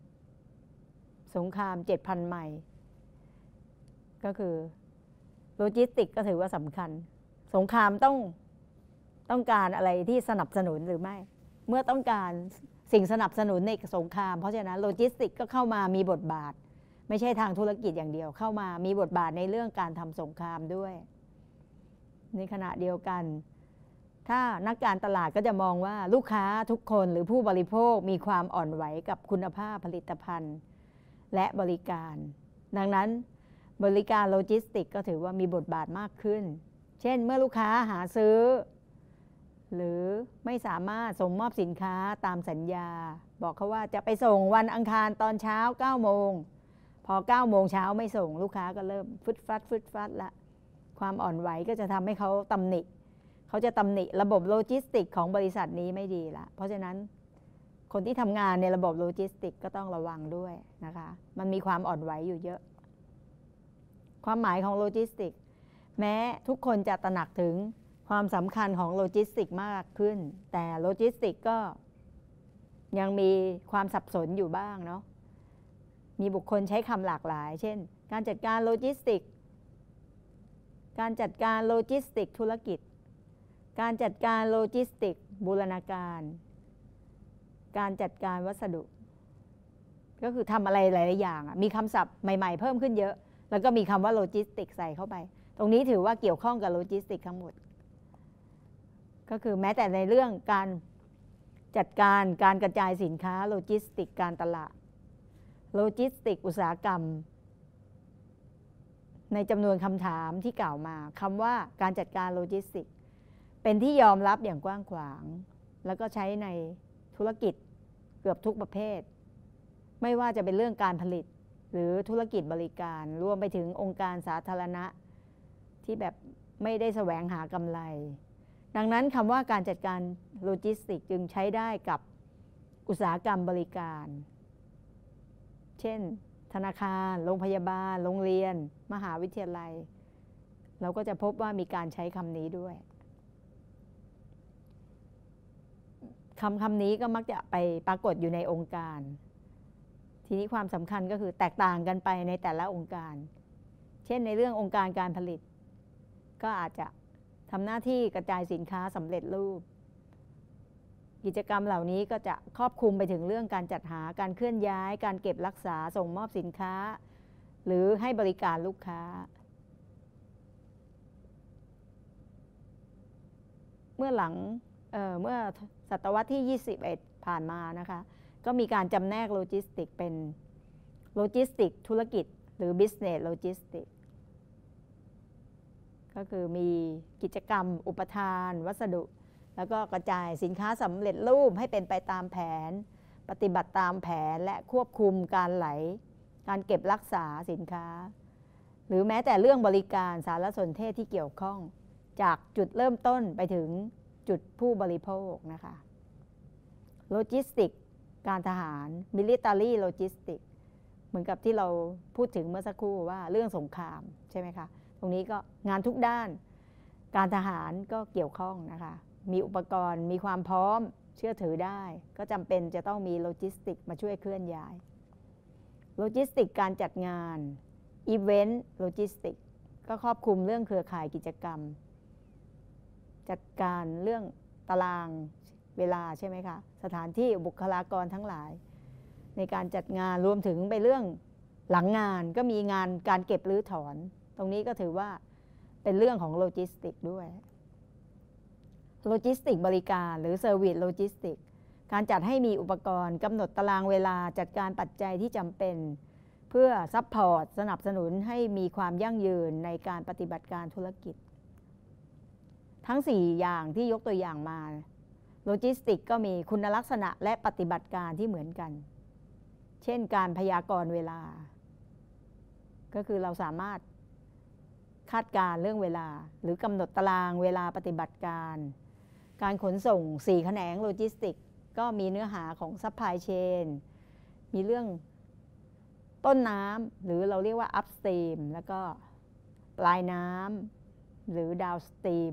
7,000 ไมล์ก็คือโลจิสติกก็ถือว่าสำคัญสงครามต้องการอะไรที่สนับสนุนหรือไม่เมื่อต้องการสิ่งสนับสนุนในสงครามเพราะฉะนั้นโลจิสติกก็เข้ามามีบทบาทไม่ใช่ทางธุรกิจอย่างเดียวเข้ามามีบทบาทในเรื่องการทำสงครามด้วยในขณะเดียวกันถ้านักการตลาดก็จะมองว่าลูกค้าทุกคนหรือผู้บริโภคมีความอ่อนไหวกับคุณภาพผลิตภัณฑ์และบริการดังนั้นบริการโลจิสติกก็ถือว่ามีบทบาทมากขึ้นเช่นเมื่อลูกค้าหาซื้อหรือไม่สามารถส่งมอบสินค้าตามสัญญาบอกเขาว่าจะไปส่งวันอังคารตอนเช้า9 โมงพอ9 โมงเช้าไม่ส่งลูกค้าก็เริ่มฟึดฟัดละความอ่อนไหวก็จะทำให้เขาตำหนิระบบโลจิสติกของบริษัทนี้ไม่ดีละเพราะฉะนั้นคนที่ทำงานในระบบโลจิสติกก็ต้องระวังด้วยนะคะมันมีความอ่อนไหวอยู่เยอะความหมายของโลจิสติกแม้ทุกคนจะตระหนักถึงความสำคัญของโลจิสติกมากขึ้นแต่โลจิสติกก็ยังมีความสับสนอยู่บ้างเนาะมีบุคคลใช้คำหลากหลายเช่นการจัดการโลจิสติกการจัดการโลจิสติกธุรกิจการจัดการโลจิสติกบูรณาการการจัดการวัสดุก็คือทำอะไรหลายๆอย่างมีคำศัพท์ใหม่ๆเพิ่มขึ้นเยอะแล้วก็มีคำว่าโลจิสติกใส่เข้าไปตรงนี้ถือว่าเกี่ยวข้องกับโลจิสติกทั้งหมดก็คือแม้แต่ในเรื่องการจัดการการกระจายสินค้าโลจิสติกการตลาดโลจิสติกอุตสาหกรรมในจำนวนคำถามที่กล่าวมาคำว่าการจัดการโลจิสติกเป็นที่ยอมรับอย่างกว้างขวางแล้วก็ใช้ในธุรกิจเกือบทุกประเภทไม่ว่าจะเป็นเรื่องการผลิตหรือธุรกิจบริการรวมไปถึงองค์การสาธารณะที่แบบไม่ได้แสวงหากำไรดังนั้นคำว่าการจัดการโลจิสติกจึงใช้ได้กับอุตสาหกรรมบริการเช่นธนาคารโรงพยาบาลโรงเรียนมหาวิทยาลัยเราก็จะพบว่ามีการใช้คำนี้ด้วยคำนี้ก็มักจะไปปรากฏอยู่ในองค์การทีนี้ความสำคัญก็คือแตกต่างกันไปในแต่ละองค์การเช่นในเรื่ององค์การการผลิตก็อาจจะทำหน้าที่กระจายสินค้าสำเร็จรูปกิจกรรมเหล่านี้ก็จะครอบคลุมไปถึงเรื่องการจัดหาการเคลื่อนย้ายการเก็บรักษาส่งมอบสินค้าหรือให้บริการลูกค้าเมื่อศตวรรษที่21ผ่านมานะคะก็มีการจำแนกโลจิสติกเป็นโลจิสติกธุรกิจหรือ business logistics ก็คือมีกิจกรรมอุปทานวัสดุแล้วก็กระจายสินค้าสำเร็จรูปให้เป็นไปตามแผนปฏิบัติตามแผนและควบคุมการไหลการเก็บรักษาสินค้าหรือแม้แต่เรื่องบริการสารสนเทศที่เกี่ยวข้องจากจุดเริ่มต้นไปถึงจุดผู้บริโภคนะคะโลจิสติกการทหาร military logistics เหมือนกับที่เราพูดถึงเมื่อสักครู่ว่าเรื่องสงครามใช่ไหมคะตรงนี้ก็งานทุกด้านการทหารก็เกี่ยวข้องนะคะมีอุปกรณ์มีความพร้อมเชื่อถือได้ก็จำเป็นจะต้องมีโลจิสติกมาช่วยเคลื่อนย้ายโลจิสติกการจัดงานอีเวนต์โลจิสติกก็ครอบคลุมเรื่องเครือข่ายกิจกรรมจัดการเรื่องตารางเวลาใช่ไหมคะสถานที่บุคลากรทั้งหลายในการจัดงานรวมถึงไปเรื่องหลังงานก็มีงานการเก็บรื้อถอนตรงนี้ก็ถือว่าเป็นเรื่องของโลจิสติกด้วยโลจิสติกบริการหรือเซอร์วิสโลจิสติกการจัดให้มีอุปกรณ์กำหนดตารางเวลาจัดการปัจจัยที่จำเป็นเพื่อซัพพอร์ตสนับสนุนให้มีความยั่งยืนในการปฏิบัติการธุรกิจทั้ง4อย่างที่ยกตัวอย่างมาโลจิสติกก็มีคุณลักษณะและปฏิบัติการที่เหมือนกันเช่นการพยากรณ์เวลาก็คือเราสามารถคาดการณ์เรื่องเวลาหรือกำหนดตารางเวลาปฏิบัติการการขนส่ง4แขนงโลจิสติกก็มีเนื้อหาของซัพพลายเชนมีเรื่องต้นน้ำหรือเราเรียกว่า upstream แล้วก็ปลายน้ำหรือ downstream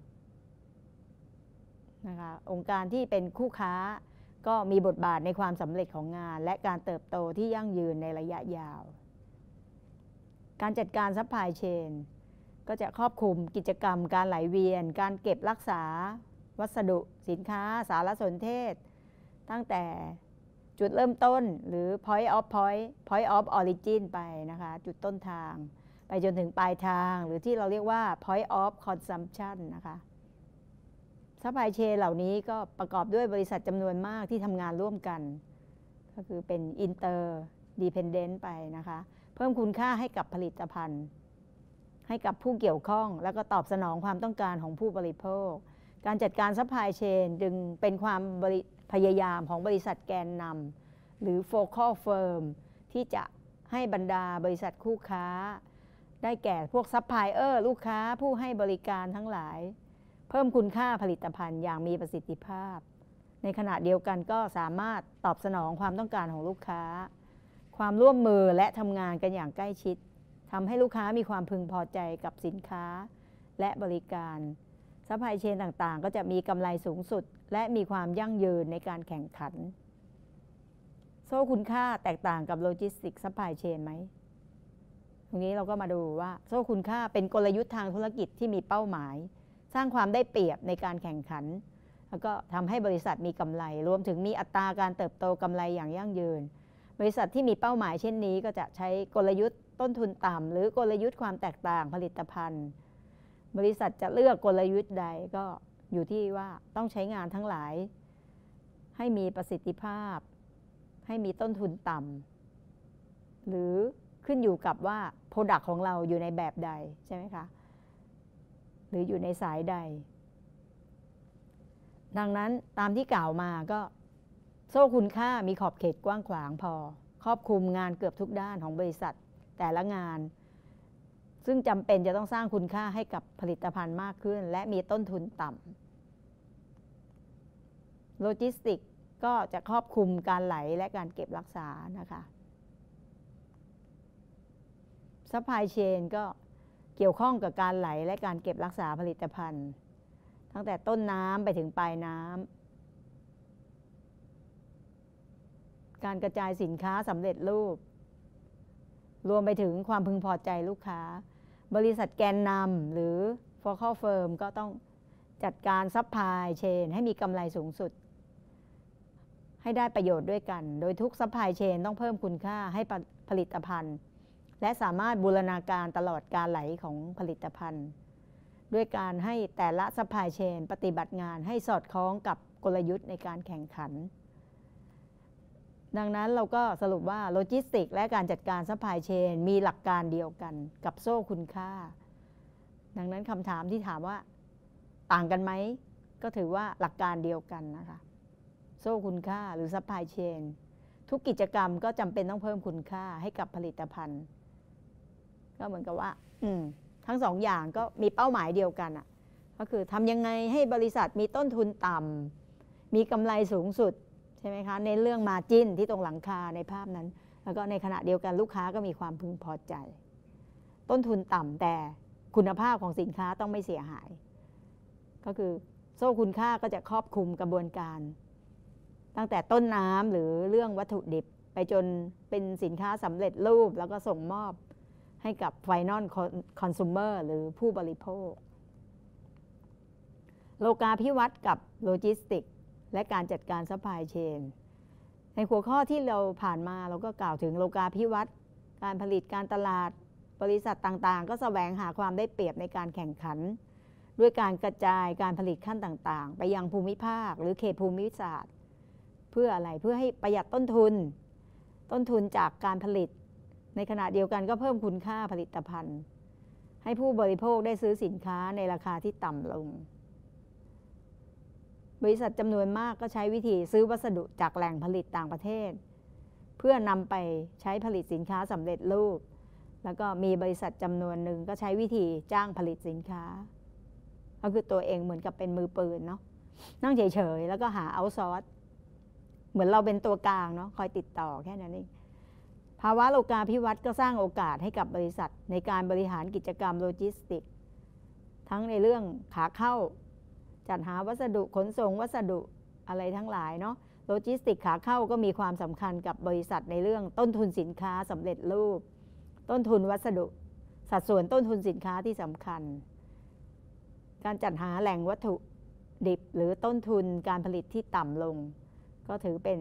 นะคะองค์การที่เป็นคู่ค้าก็มีบทบาทในความสำเร็จของงานและการเติบโตที่ยั่งยืนในระยะยาวการจัดการซัพพลายเชนก็จะครอบคลุมกิจกรรมการไหลเวียนการเก็บรักษาวัสดุสินค้าสารสนเทศตั้งแต่จุดเริ่มต้นหรือ point of origin ไปนะคะจุดต้นทางไปจนถึงปลายทางหรือที่เราเรียกว่า point of consumption นะคะซัพพลายเชนเหล่านี้ก็ประกอบด้วยบริษัทจำนวนมากที่ทำงานร่วมกันก็คือเป็น interdependent ไปนะคะเพิ่มคุณค่าให้กับผลิตภัณฑ์ให้กับผู้เกี่ยวข้องแล้วก็ตอบสนองความต้องการของผู้บริโภคการจัดการซัพพลายเชนจึงเป็นความพยายามของบริษัทแกนนำหรือ focal firm ที่จะให้บรรดาบริษัทคู่ค้าได้แก่พวกซัพพลายเออร์ลูกค้าผู้ให้บริการทั้งหลายเพิ่มคุณค่าผลิตภัณฑ์อย่างมีประสิทธิภาพในขณะเดียวกันก็สามารถตอบสนองความต้องการของลูกค้าความร่วมมือและทำงานกันอย่างใกล้ชิดทำให้ลูกค้ามีความพึงพอใจกับสินค้าและบริการซัพพลายเชนต่างๆก็จะมีกำไรสูงสุดและมีความยั่งยืนในการแข่งขันโซ่คุณค่าแตกต่างกับโลจิสติกส์ซัพพลายเชนไหมตรงนี้เราก็มาดูว่าโซ่คุณค่าเป็นกลยุทธ์ทางธุรกิจที่มีเป้าหมายสร้างความได้เปรียบในการแข่งขันแล้วก็ทำให้บริษัทมีกำไรรวมถึงมีอัตราการเติบโตกำไรอย่างยั่งยืนบริษัทที่มีเป้าหมายเช่นนี้ก็จะใช้กลยุทธ์ต้นทุนต่ำหรือกลยุทธ์ความแตกต่างผลิตภัณฑ์บริษัทจะเลือกกลยุทธ์ใดก็อยู่ที่ว่าต้องใช้งานทั้งหลายให้มีประสิทธิภาพให้มีต้นทุนต่ำหรือขึ้นอยู่กับว่า Product ของเราอยู่ในแบบใดใช่ไหมคะหรืออยู่ในสายใดดังนั้นตามที่กล่าวมาก็โซ่คุณค่ามีขอบเขตกว้างขวางพอครอบคลุมงานเกือบทุกด้านของบริษัทแต่ละงานซึ่งจำเป็นจะต้องสร้างคุณค่าให้กับผลิตภัณฑ์มากขึ้นและมีต้นทุนต่ำโลจิสติกก็จะครอบคลุมการไหลและการเก็บรักษานะคะซัพพลายเชนก็เกี่ยวข้องกับการไหลและการเก็บรักษาผลิตภัณฑ์ตั้งแต่ต้นน้ำไปถึงปลายน้ำการกระจายสินค้าสำเร็จรูปรวมไปถึงความพึงพอใจลูกค้าบริษัทแกนนำหรือ focal firm ก็ต้องจัดการซัพพลายเชนให้มีกำไรสูงสุดให้ได้ประโยชน์ด้วยกันโดยทุกซัพพลายเชนต้องเพิ่มคุณค่าให้ผลิตภัณฑ์และสามารถบูรณาการตลอดการไหลของผลิตภัณฑ์ด้วยการให้แต่ละซัพพลายเชนปฏิบัติงานให้สอดคล้องกับกลยุทธ์ในการแข่งขันดังนั้นเราก็สรุปว่าโลจิสติกและการจัดการซัพพลายเชนมีหลักการเดียวกันกับโซ่คุณค่าดังนั้นคำถามที่ถามว่าต่างกันไหมก็ถือว่าหลักการเดียวกันนะคะโซ่คุณค่าหรือซัพพลายเชนทุกกิจกรรมก็จำเป็นต้องเพิ่มคุณค่าให้กับผลิตภัณฑ์ก็เหมือนกับว่าทั้งสองอย่างก็มีเป้าหมายเดียวกันก็คือทำยังไงให้บริษัทมีต้นทุนต่ำมีกำไรสูงสุดใช่ไหมคะในเรื่องมาร์จิ้นที่ตรงหลังคาในภาพนั้นแล้วก็ในขณะเดียวกันลูกค้าก็มีความพึงพอใจต้นทุนต่ำแต่คุณภาพของสินค้าต้องไม่เสียหายก็คือโซ่คุณค่าก็จะครอบคลุมกระบวนการตั้งแต่ต้นน้ำหรือเรื่องวัตถุดิบไปจนเป็นสินค้าสำเร็จรูปแล้วก็ส่งมอบให้กับ Final Consumer หรือผู้บริโภคโลกาภิวัตน์กับโลจิสติกและการจัดการซัพพลายเชนในหัวข้อที่เราผ่านมาเราก็กล่าวถึงโลกาภิวัตน์การผลิตการตลาดบริษัทต่างๆก็แสวงหาความได้เปรียบในการแข่งขันด้วยการกระจายการผลิตขั้นต่างๆไปยังภูมิภาคหรือเขตภูมิศาสตร์เพื่ออะไรเพื่อให้ประหยัดต้นทุนจากการผลิตในขณะเดียวกันก็เพิ่มคุณค่าผลิตภัณฑ์ให้ผู้บริโภคได้ซื้อสินค้าในราคาที่ต่ำลงบริษัทจำนวนมากก็ใช้วิธีซื้อวัสดุจากแหล่งผลิตต่างประเทศเพื่อนำไปใช้ผลิตสินค้าสำเร็จรูปแล้วก็มีบริษัทจำนวนหนึ่งก็ใช้วิธีจ้างผลิตสินค้าก็คือตัวเองเหมือนกับเป็นมือปืนเนาะนั่งเฉยๆแล้วก็หาเอาท์ซอร์สเหมือนเราเป็นตัวกลางเนาะคอยติดต่อแค่นั้นเองภาวะโลกาภิวัตน์ก็สร้างโอกาสให้กับบริษัทในการบริหารกิจกรรมโลจิสติกส์ทั้งในเรื่องขาเข้าจัดหาวัสดุขนส่งวัสดุอะไรทั้งหลายเนาะโลจิสติกส์ขาเข้าก็มีความสำคัญกับบริษัทในเรื่องต้นทุนสินค้าสำเร็จรูปต้นทุนวัสดุสัดส่วนต้นทุนสินค้าที่สำคัญการจัดหาแหล่งวัตถุดิบหรือต้นทุนการผลิตที่ต่ำลงก็ถือเป็นผ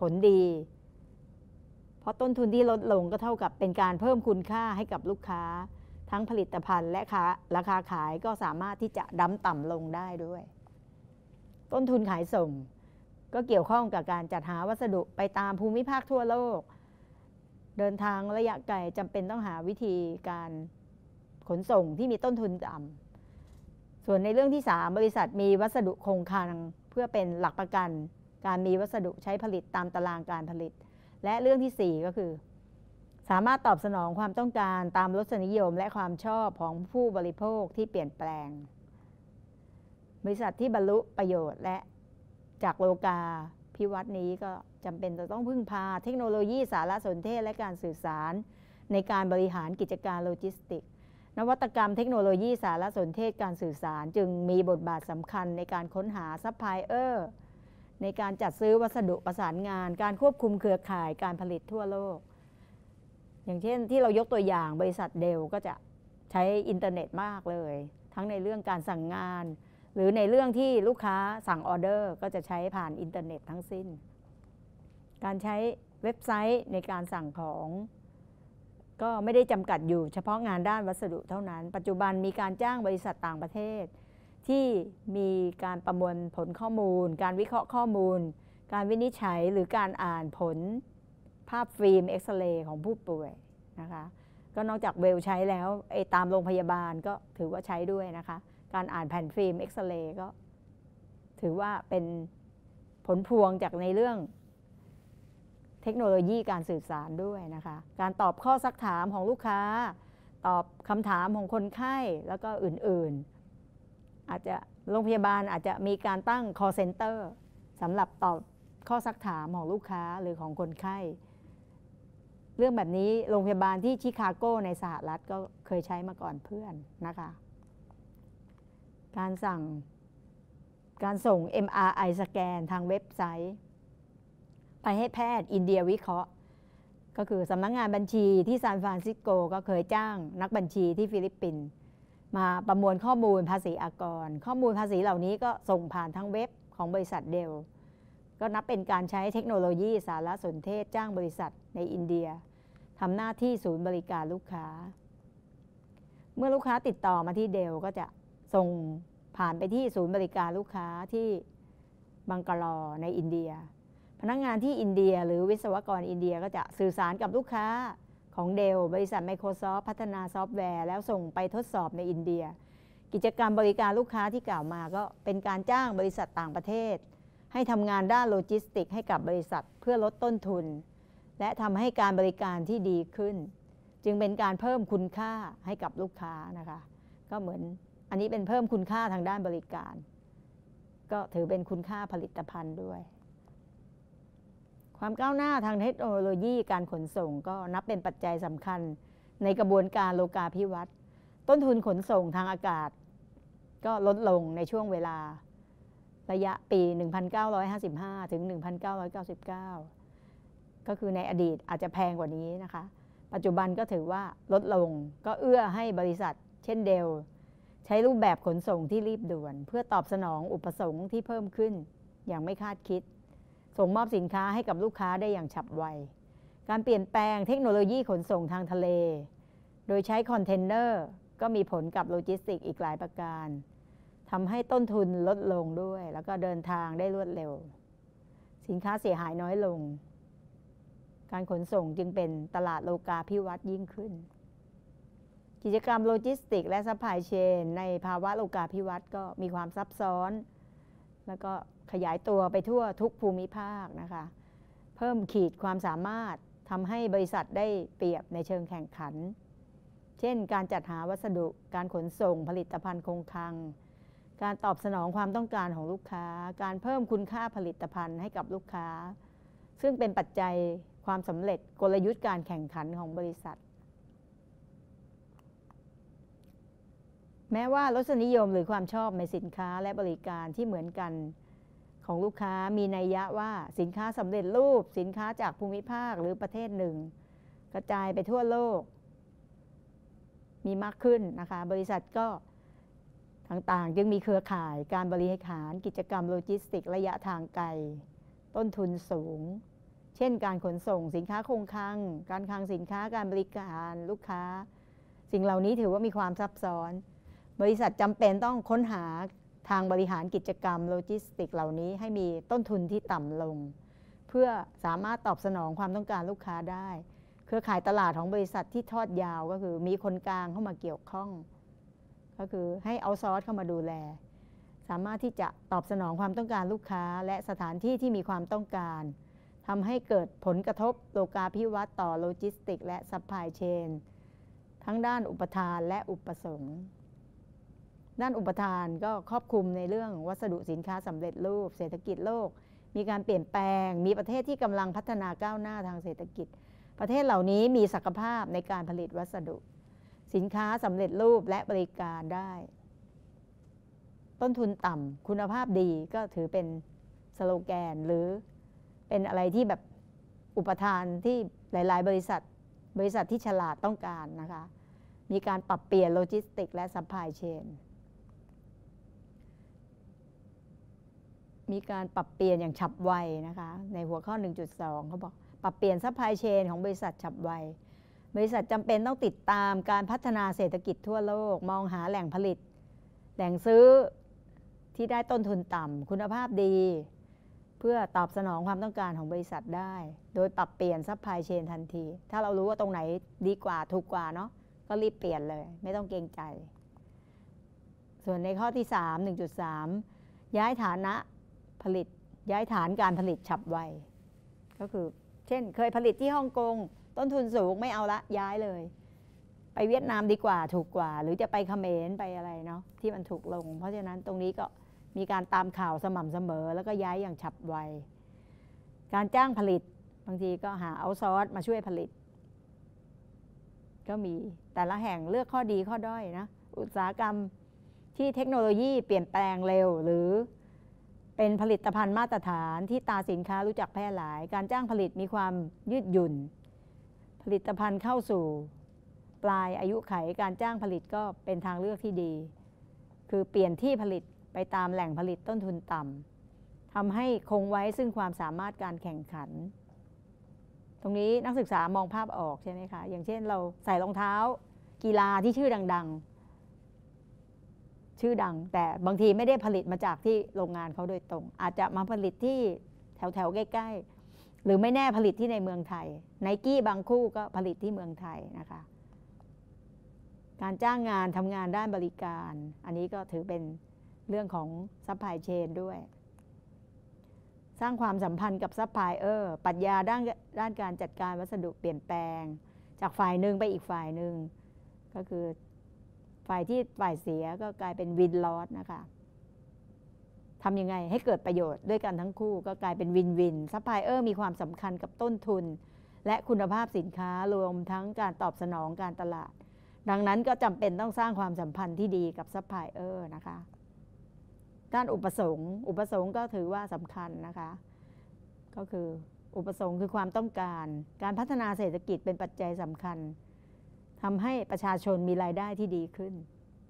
ผลดี เพราะต้นทุนที่ลดลงก็เท่ากับเป็นการเพิ่มคุณค่าให้กับลูกค้าทั้งผลิตภัณฑ์และราคาขายก็สามารถที่จะดั้มต่ำลงได้ด้วย ต้นทุนขายส่งก็เกี่ยวข้องกับการจัดหาวัสดุไปตามภูมิภาคทั่วโลกเดินทางระยะไกลจำเป็นต้องหาวิธีการขนส่งที่มีต้นทุนต่ำส่วนในเรื่องที่3บริษัทมีวัสดุคงคลังเพื่อเป็นหลักประกันการมีวัสดุใช้ผลิตตามตารางการผลิตและเรื่องที่4ก็คือสามารถตอบสนองความต้องการตามรสนิยมและความชอบของผู้บริโภคที่เปลี่ยนแปลงบริษัทที่บรรลุประโยชน์และจากโลกาภิวัตน์นี้ก็จำเป็นจะต้องพึ่งพาเทคโนโลยีสารสนเทศและการสื่อสารในการบริหารกิจการโลจิสติกส์นวัตกรรมเทคโนโลยีสารสนเทศการสื่อสารจึงมีบทบาทสำคัญในการค้นหาซัพพลายเออร์ในการจัดซื้อวัสดุประสานงานการควบคุมเครือข่ายการผลิตทั่วโลกอย่างเช่นที่เรายกตัวอย่างบริษัทเดลก็จะใช้อินเทอร์เน็ตมากเลยทั้งในเรื่องการสั่งงานหรือในเรื่องที่ลูกค้าสั่งออเดอร์ก็จะใช้ผ่านอินเทอร์เน็ตทั้งสิ้นการใช้เว็บไซต์ในการสั่งของก็ไม่ได้จำกัดอยู่เฉพาะงานด้านวัสดุเท่านั้นปัจจุบันมีการจ้างบริษัทต่างประเทศที่มีการประมวลผลข้อมูลการวิเคราะห์ข้อมูลการวินิจฉัยหรือการอ่านผลภาพฟิล์มเอ็กซเรย์ของผู้ป่วยนะคะก็นอกจากเวลใช้แล้วตามโรงพยาบาลก็ถือว่าใช้ด้วยนะคะการอ่านแผ่นฟิล์มเอ็กซเรย์ก็ถือว่าเป็นผลพวงจากในเรื่องเทคโนโลยีการสื่อสารด้วยนะคะการตอบข้อซักถามของลูกค้าตอบคำถามของคนไข้แล้วก็อื่นๆอาจจะโรงพยาบาลอาจจะมีการตั้ง call center สำหรับตอบข้อซักถามของลูกค้าหรือของคนไข้เรื่องแบบนี้โรงพยาบาลที่ชิคาโกในสหรัฐก็เคยใช้มาก่อนเพื่อนนะคะการส่ง MRI สแกนทางเว็บไซต์ไปให้แพทย์อินเดียวิเคราะห์ก็คือสำนักงานบัญชีที่ซานฟรานซิสโกก็เคยจ้างนักบัญชีที่ฟิลิปปินส์มาประมวลข้อมูลภาษีอากรข้อมูลภาษีเหล่านี้ก็ส่งผ่านทั้งเว็บของบริษัทเดลก็นับเป็นการใช้เทคโนโลยีสารสนเทศจ้างบริษัทในอินเดียทำหน้าที่ศูนย์บริการลูกค้าเมื่อลูกค้าติดต่อมาที่เดลก็จะส่งผ่านไปที่ศูนย์บริการลูกค้าที่บังกาลอในอินเดียพนักงานที่อินเดียหรือวิศวกรอินเดียก็จะสื่อสารกับลูกค้าของเดลบริษัท Microsoft พัฒนาซอฟต์แวร์แล้วส่งไปทดสอบในอินเดียกิจกรรมบริการลูกค้าที่กล่าวมาก็เป็นการจ้างบริษัทต่างประเทศให้ทำงานด้านโลจิสติกส์ให้กับบริษัทเพื่อลดต้นทุนและทำให้การบริการที่ดีขึ้นจึงเป็นการเพิ่มคุณค่าให้กับลูกค้านะคะก็เหมือนอันนี้เป็นเพิ่มคุณค่าทางด้านบริการก็ถือเป็นคุณค่าผลิตภัณฑ์ด้วยความก้าวหน้าทางเทคโนโลยีการขนส่งก็นับเป็นปัจจัยสำคัญในกระบวนการโลกาภิวัตน์ต้นทุนขนส่งทางอากาศก็ลดลงในช่วงเวลาระยะปี 1955 ถึง 1999 ก็คือในอดีตอาจจะแพงกว่านี้นะคะปัจจุบันก็ถือว่าลดลงก็เอื้อให้บริษัทเช่นเดลใช้รูปแบบขนส่งที่รีบด่วนเพื่อตอบสนองอุปสงค์ที่เพิ่มขึ้นอย่างไม่คาดคิดส่งมอบสินค้าให้กับลูกค้าได้อย่างฉับไวการเปลี่ยนแปลงเทคโนโลยีขนส่งทางทะเลโดยใช้คอนเทนเนอร์ก็มีผลกับโลจิสติกส์อีกหลายประการทำให้ต้นทุนลดลงด้วยแล้วก็เดินทางได้รวดเร็วสินค้าเสียหายน้อยลงการขนส่งจึงเป็นตลาดโลกาภิวัตน์ยิ่งขึ้นกิจกรรมโลจิสติกส์และซัพพลายเชนในภาวะโลกาภิวัตน์ก็มีความซับซ้อนแล้วก็ขยายตัวไปทั่วทุกภูมิภาคนะคะเพิ่มขีดความสามารถทำให้บริษัทได้เปรียบในเชิงแข่งขันเช่นการจัดหาวัสดุการขนส่งผลิตภัณฑ์คงคลังการตอบสนองความต้องการของลูกค้าการเพิ่มคุณค่าผลิตภัณฑ์ให้กับลูกค้าซึ่งเป็นปัจจัยความสำเร็จกลยุทธ์การแข่งขันของบริษัทแม้ว่ารสนิยมหรือความชอบในสินค้าและบริการที่เหมือนกันของลูกค้ามีนัยยะว่าสินค้าสำเร็จรูปสินค้าจากภูมิภาคหรือประเทศหนึ่งกระจายไปทั่วโลกมีมากขึ้นนะคะบริษัทก็ต่างๆจึงมีเครือข่ายการบริหารกิจกรรมโลจิสติกส์ระยะทางไกลต้นทุนสูงเช่นการขนส่งสินค้าคงคลังการคลังสินค้าการบริการลูกค้าสิ่งเหล่านี้ถือว่ามีความซับซ้อนบริษัทจำเป็นต้องค้นหาทางบริหารกิจกรรมโลจิสติกส์เหล่านี้ให้มีต้นทุนที่ต่ำลงเพื่อสามารถตอบสนองความต้องการลูกค้าได้เครือข่ายตลาดของบริษัทที่ทอดยาวก็คือมีคนกลางเข้ามาเกี่ยวข้องก็คือให้เอาซอร์สเข้ามาดูแลสามารถที่จะตอบสนองความต้องการลูกค้าและสถานที่ที่มีความต้องการทำให้เกิดผลกระทบโลกาภิวัตน์ต่อโลจิสติกส์และซัพพลายเชนทั้งด้านอุปทานและอุปสงค์ด้านอุปทานก็ครอบคลุมในเรื่องวัสดุสินค้าสำเร็จรูปเศรษฐกิจโลกมีการเปลี่ยนแปลงมีประเทศที่กำลังพัฒนาก้าวหน้าทางเศรษฐกิจประเทศเหล่านี้มีศักยภาพในการผลิตวัสดุสินค้าสำเร็จรูปและบริการได้ต้นทุนต่ำคุณภาพดีก็ถือเป็นสโลแกนหรือเป็นอะไรที่แบบอุปทานที่หลายๆบริษัทที่ฉลาดต้องการนะคะมีการปรับเปลี่ยนโลจิสติกส์และซัพพลายเชนมีการปรับเปลี่ยนอย่างฉับไวนะคะในหัวข้อ 1.2 เขาบอกปรับเปลี่ยนซัพพลายเชนของบริษัทฉับไวบริษัทจำเป็นต้องติดตามการพัฒนาเศรษฐกิจทั่วโลกมองหาแหล่งผลิตแหล่งซื้อที่ได้ต้นทุนต่ำคุณภาพดีเพื่อตอบสนองความต้องการของบริษัทได้โดยปรับเปลี่ยนซัพพลายเชนทันทีถ้าเรารู้ว่าตรงไหนดีกว่าถูกกว่าเนาะก็รีบเปลี่ยนเลยไม่ต้องเกรงใจส่วนในข้อที่ 3 1.3 ย้ายฐานะผลิตย้ายฐานการผลิตฉับไวก็คือเช่นเคยผลิตที่ฮ่องกงต้นทุนสูงไม่เอาละย้ายเลยไปเวียดนามดีกว่าถูกกว่าหรือจะไปเขมรไปอะไรเนาะที่มันถูกลงเพราะฉะนั้นตรงนี้ก็มีการตามข่าวสม่ำเสมอแล้วก็ย้ายอย่างฉับไวการจ้างผลิตบางทีก็หาเอาซอร์สมาช่วยผลิตก็มีแต่ละแห่งเลือกข้อดีข้อด้อยนะอุตสาหกรรมที่เทคโนโลยีเปลี่ยนแปลงเร็วหรือเป็นผลิตภัณฑ์มาตรฐานที่ตราสินค้ารู้จักแพร่หลายการจ้างผลิตมีความยืดหยุ่นผลิตภัณฑ์เข้าสู่ปลายอายุไขการจ้างผลิตก็เป็นทางเลือกที่ดีคือเปลี่ยนที่ผลิตไปตามแหล่งผลิตต้นทุนต่ำทำให้คงไว้ซึ่งความสามารถการแข่งขันตรงนี้นักศึกษามองภาพออกใช่ไหมคะอย่างเช่นเราใส่รองเท้ากีฬาที่ชื่อดังแต่บางทีไม่ได้ผลิตมาจากที่โรงงานเขาโดยตรงอาจจะมาผลิตที่แถวๆใกล้ๆหรือไม่แน่ผลิตที่ในเมืองไทย Nike บางคู่ก็ผลิตที่เมืองไทยนะคะการจ้างงานทำงานด้านบริการอันนี้ก็ถือเป็นเรื่องของซัพพลายเชนด้วยสร้างความสัมพันธ์กับซัพพลายเออร์ปรัชญาด้านการจัดการวัสดุเปลี่ยนแปลงจากฝ่ายหนึ่งไปอีกฝ่ายหนึ่งก็คือฝ่ายเสียก็กลายเป็นวินลอสนะคะทำยังไงให้เกิดประโยชน์ด้วยกันทั้งคู่ก็กลายเป็นวินซัพพลายเออร์มีความสำคัญกับต้นทุนและคุณภาพสินค้ารวมทั้งการตอบสนองการตลาดดังนั้นก็จำเป็นต้องสร้างความสัมพันธ์ที่ดีกับซัพพลายเออร์นะคะด้านอุปสงค์ก็ถือว่าสำคัญนะคะก็คืออุปสงค์คือความต้องการการพัฒนาเศรษฐกิจเป็นปัจจัยสำคัญทำให้ประชาชนมีรายได้ที่ดีขึ้น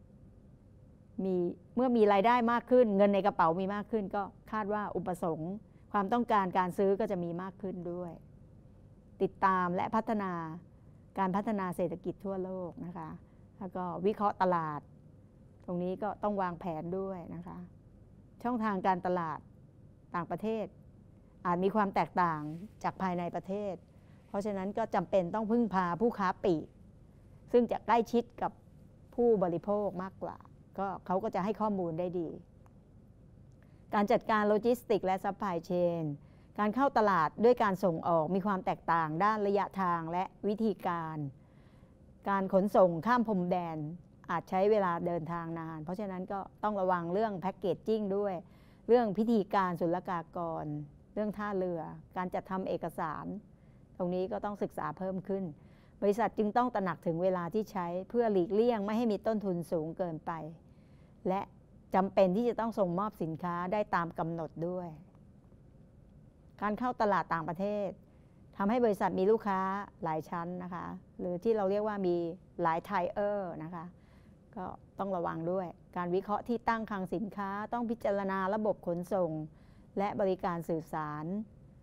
เมื่อมีรายได้มากขึ้นเงินในกระเป๋ามีมากขึ้นก็คาดว่าอุปสงค์ความต้องการการซื้อก็จะมีมากขึ้นด้วยติดตามและพัฒนาการพัฒนาเศรษฐกิจทั่วโลกนะคะแล้วก็วิเคราะห์ตลาดตรงนี้ก็ต้องวางแผนด้วยนะคะช่องทางการตลาดต่างประเทศอาจมีความแตกต่างจากภายในประเทศเพราะฉะนั้นก็จำเป็นต้องพึ่งพาผู้ค้าปลีกซึ่งจะใกล้ชิดกับผู้บริโภคมากกว่าก็เขาก็จะให้ข้อมูลได้ดีการจัดการโลจิสติกส์และซัพพลายเชนการเข้าตลาดด้วยการส่งออกมีความแตกต่างด้านระยะทางและวิธีการขนส่งข้ามพรมแดนอาจใช้เวลาเดินทางนานเพราะฉะนั้นก็ต้องระวังเรื่องแพ็คเกจจิ้งด้วยเรื่องพิธีการศุลกากรเรื่องท่าเรือการจัดทำเอกสารตรงนี้ก็ต้องศึกษาเพิ่มขึ้นบริษัทจึงต้องตระหนักถึงเวลาที่ใช้เพื่อหลีกเลี่ยงไม่ให้มีต้นทุนสูงเกินไปและจำเป็นที่จะต้องส่งมอบสินค้าได้ตามกำหนดด้วยการเข้าตลาดต่างประเทศทำให้บริษัทมีลูกค้าหลายชั้นนะคะหรือที่เราเรียกว่ามีหลายไทเออร์นะคะก็ต้องระวังด้วยการวิเคราะห์ที่ตั้งคลังสินค้าต้องพิจารณาระบบขนส่งและบริการสื่อสาร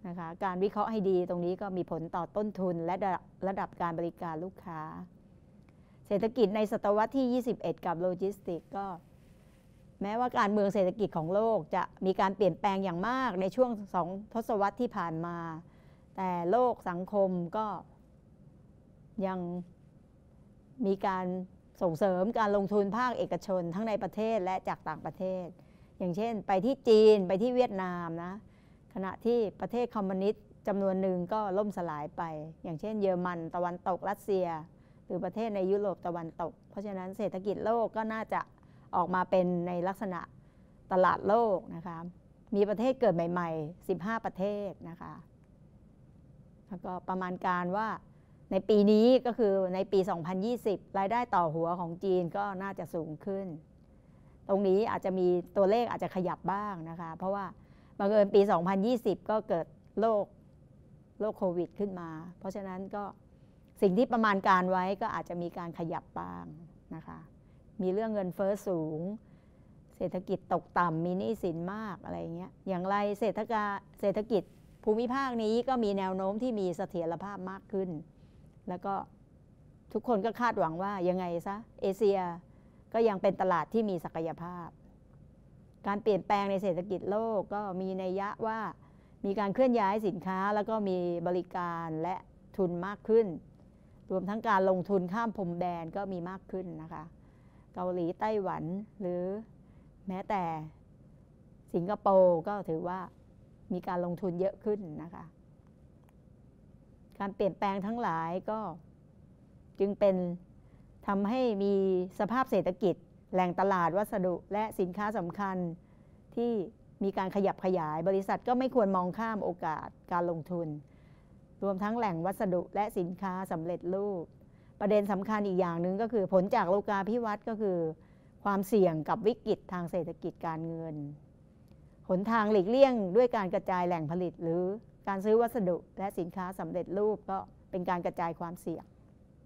นะคะการวิเคราะห์ให้ดีตรงนี้ก็มีผลต่อต้นทุนและระดับการบริการลูกค้าเศรษฐกิจในศตวรรษที่ 21 กับโลจิสติกก็แม้ว่าการเมืองเศรษฐกิจของโลกจะมีการเปลี่ยนแปลงอย่างมากในช่วง2 ทศวรรษที่ผ่านมาแต่โลกสังคมก็ยังมีการส่งเสริมการลงทุนภาคเอกชนทั้งในประเทศและจากต่างประเทศอย่างเช่นไปที่จีนไปที่เวียดนามนะขณะที่ประเทศคอมมิวนิสต์จำนวนหนึ่งก็ล่มสลายไปอย่างเช่นเยอรมันตะวันตกรัสเซียหรือประเทศในยุโรปตะวันตกเพราะฉะนั้นเศรษฐกิจโลกก็น่าจะออกมาเป็นในลักษณะตลาดโลกนะคะมีประเทศเกิดใหม่ๆ15ประเทศนะคะแล้วก็ประมาณการว่าในปีนี้ก็คือในปี 2020 รายได้ต่อหัวของจีนก็น่าจะสูงขึ้นตรงนี้อาจจะมีตัวเลขอาจจะขยับบ้างนะคะเพราะว่าบังเอิญปี 2020 ก็เกิดโรคโควิดขึ้นมาเพราะฉะนั้นก็สิ่งที่ประมาณการไว้ก็อาจจะมีการขยับบ้างนะคะมีเรื่องเงินเฟ้อสูงเศรษฐกิจตกต่ำมีหนี้สินมากอะไรเงี้ยอย่างไรเศรษฐกิจภูมิภาคนี้ก็มีแนวโน้มที่มีเสถียรภาพมากขึ้นแล้วก็ทุกคนก็คาดหวังว่ายังไงซะเอเชียก็ยังเป็นตลาดที่มีศักยภาพการเปลี่ยนแปลงในเศรษฐกิจโลกก็มีนัยยะว่ามีการเคลื่อนย้ายสินค้าแล้วก็มีบริการและทุนมากขึ้นรวมทั้งการลงทุนข้ามพรมแดนก็มีมากขึ้นนะคะเกาหลีไต้หวันหรือแม้แต่สิงคโปร์ก็ถือว่ามีการลงทุนเยอะขึ้นนะคะการเปลี่ยนแปลงทั้งหลายก็จึงเป็นทำให้มีสภาพเศรษฐกิจแหล่งตลาดวัสดุและสินค้าสำคัญที่มีการขยับขยายบริษัทก็ไม่ควรมองข้ามโอกาสการลงทุนรวมทั้งแหล่งวัสดุและสินค้าสำเร็จรูปประเด็นสำคัญอีกอย่างหนึ่งก็คือผลจากโลกาภิวัตน์ก็คือความเสี่ยงกับวิกฤตทางเศรษฐกิจการเงินหนทางหลีกเลี่ยงด้วยการกระจายแหล่งผลิตหรือการซื้อวัสดุและสินค้าสำเร็จรูปก็เป็นการกระจายความเสี่ยง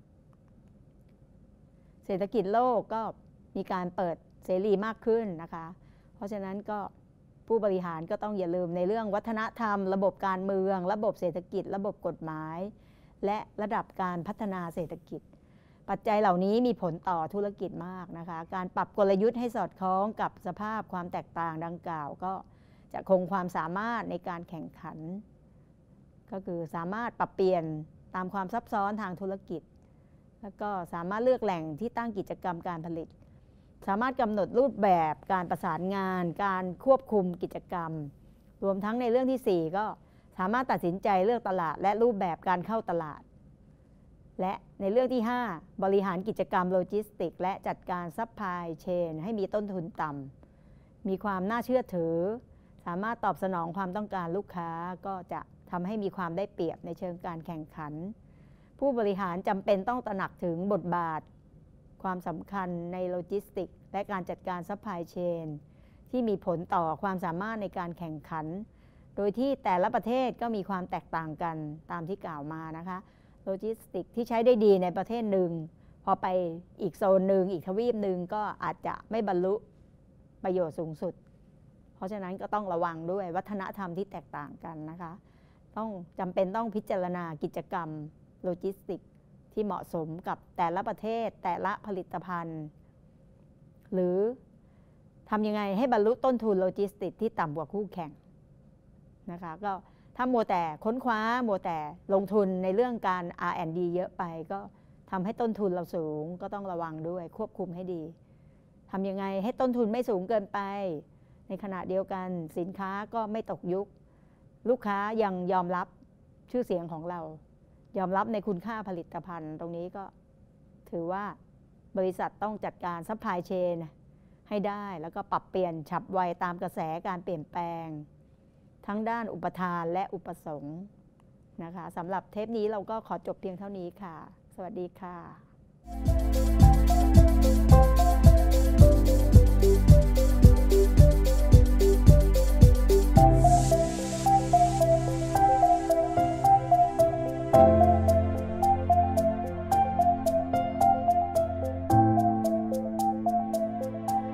เศรษฐกิจโลกก็มีการเปิดเสรีมากขึ้นนะคะเพราะฉะนั้นก็ผู้บริหารก็ต้องอย่าลืมในเรื่องวัฒนธรรมระบบการเมืองระบบเศรษฐกิจระบบกฎหมายและระดับการพัฒนาเศรษฐกิจปัจจัยเหล่านี้มีผลต่อธุรกิจมากนะคะการปรับกลยุทธ์ให้สอดคล้องกับสภาพความแตกต่างดังกล่าวก็จะคงความสามารถในการแข่งขันก็คือสามารถปรับเปลี่ยนตามความซับซ้อนทางธุรกิจแล้วก็สามารถเลือกแหล่งที่ตั้งกิจกรรมการผลิตสามารถกำหนดรูปแบบการประสานงานการควบคุมกิจกรรมรวมทั้งในเรื่องที่4ก็สามารถตัดสินใจเลือกตลาดและรูปแบบการเข้าตลาดและในเรื่องที่5บริหารกิจกรรมโลจิสติกและจัดการซัพพลายเชนให้มีต้นทุนต่ำมีความน่าเชื่อถือสามารถตอบสนองความต้องการลูกค้าก็จะทำให้มีความได้เปรียบในเชิงการแข่งขันผู้บริหารจำเป็นต้องตระหนักถึงบทบาทความสำคัญในโลจิสติกและการจัดการซัพพลายเชนที่มีผลต่อความสามารถในการแข่งขันโดยที่แต่ละประเทศก็มีความแตกต่างกันตามที่กล่าวมานะคะโลจิสติกที่ใช้ได้ดีในประเทศหนึ่งพอไปอีกโซนหนึ่งอีกทวีปหนึ่งก็อาจจะไม่บรรลุประโยชน์สูงสุดเพราะฉะนั้นก็ต้องระวังด้วยวัฒนธรรมที่แตกต่างกันนะคะต้องจำเป็นต้องพิจารณากิจกรรมโลจิสติกที่เหมาะสมกับแต่ละประเทศแต่ละผลิตภัณฑ์หรือทำยังไงให้บรรลุต้นทุนโลจิสติกที่ต่ำกว่าคู่แข่งนะคะก็ถ้ามัวแต่ค้นคว้ามัวแต่ลงทุนในเรื่องการ R&D เยอะไปก็ทำให้ต้นทุนเราสูงก็ต้องระวังด้วยควบคุมให้ดีทำยังไงให้ต้นทุนไม่สูงเกินไปในขณะเดียวกันสินค้าก็ไม่ตกยุคลูกค้ายังยอมรับชื่อเสียงของเรายอมรับในคุณค่าผลิตภัณฑ์ตรงนี้ก็ถือว่าบริษัทต้องจัดการซัพพลายเชนให้ได้แล้วก็ปรับเปลี่ยนฉับไวตามกระแสการเปลี่ยนแปลงทั้งด้านอุปทานและอุปสงค์นะคะสำหรับเทปนี้เราก็ขอจบเพียงเท่านี้ค่ะสวัสดี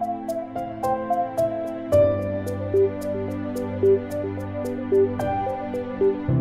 ค่ะค่ะ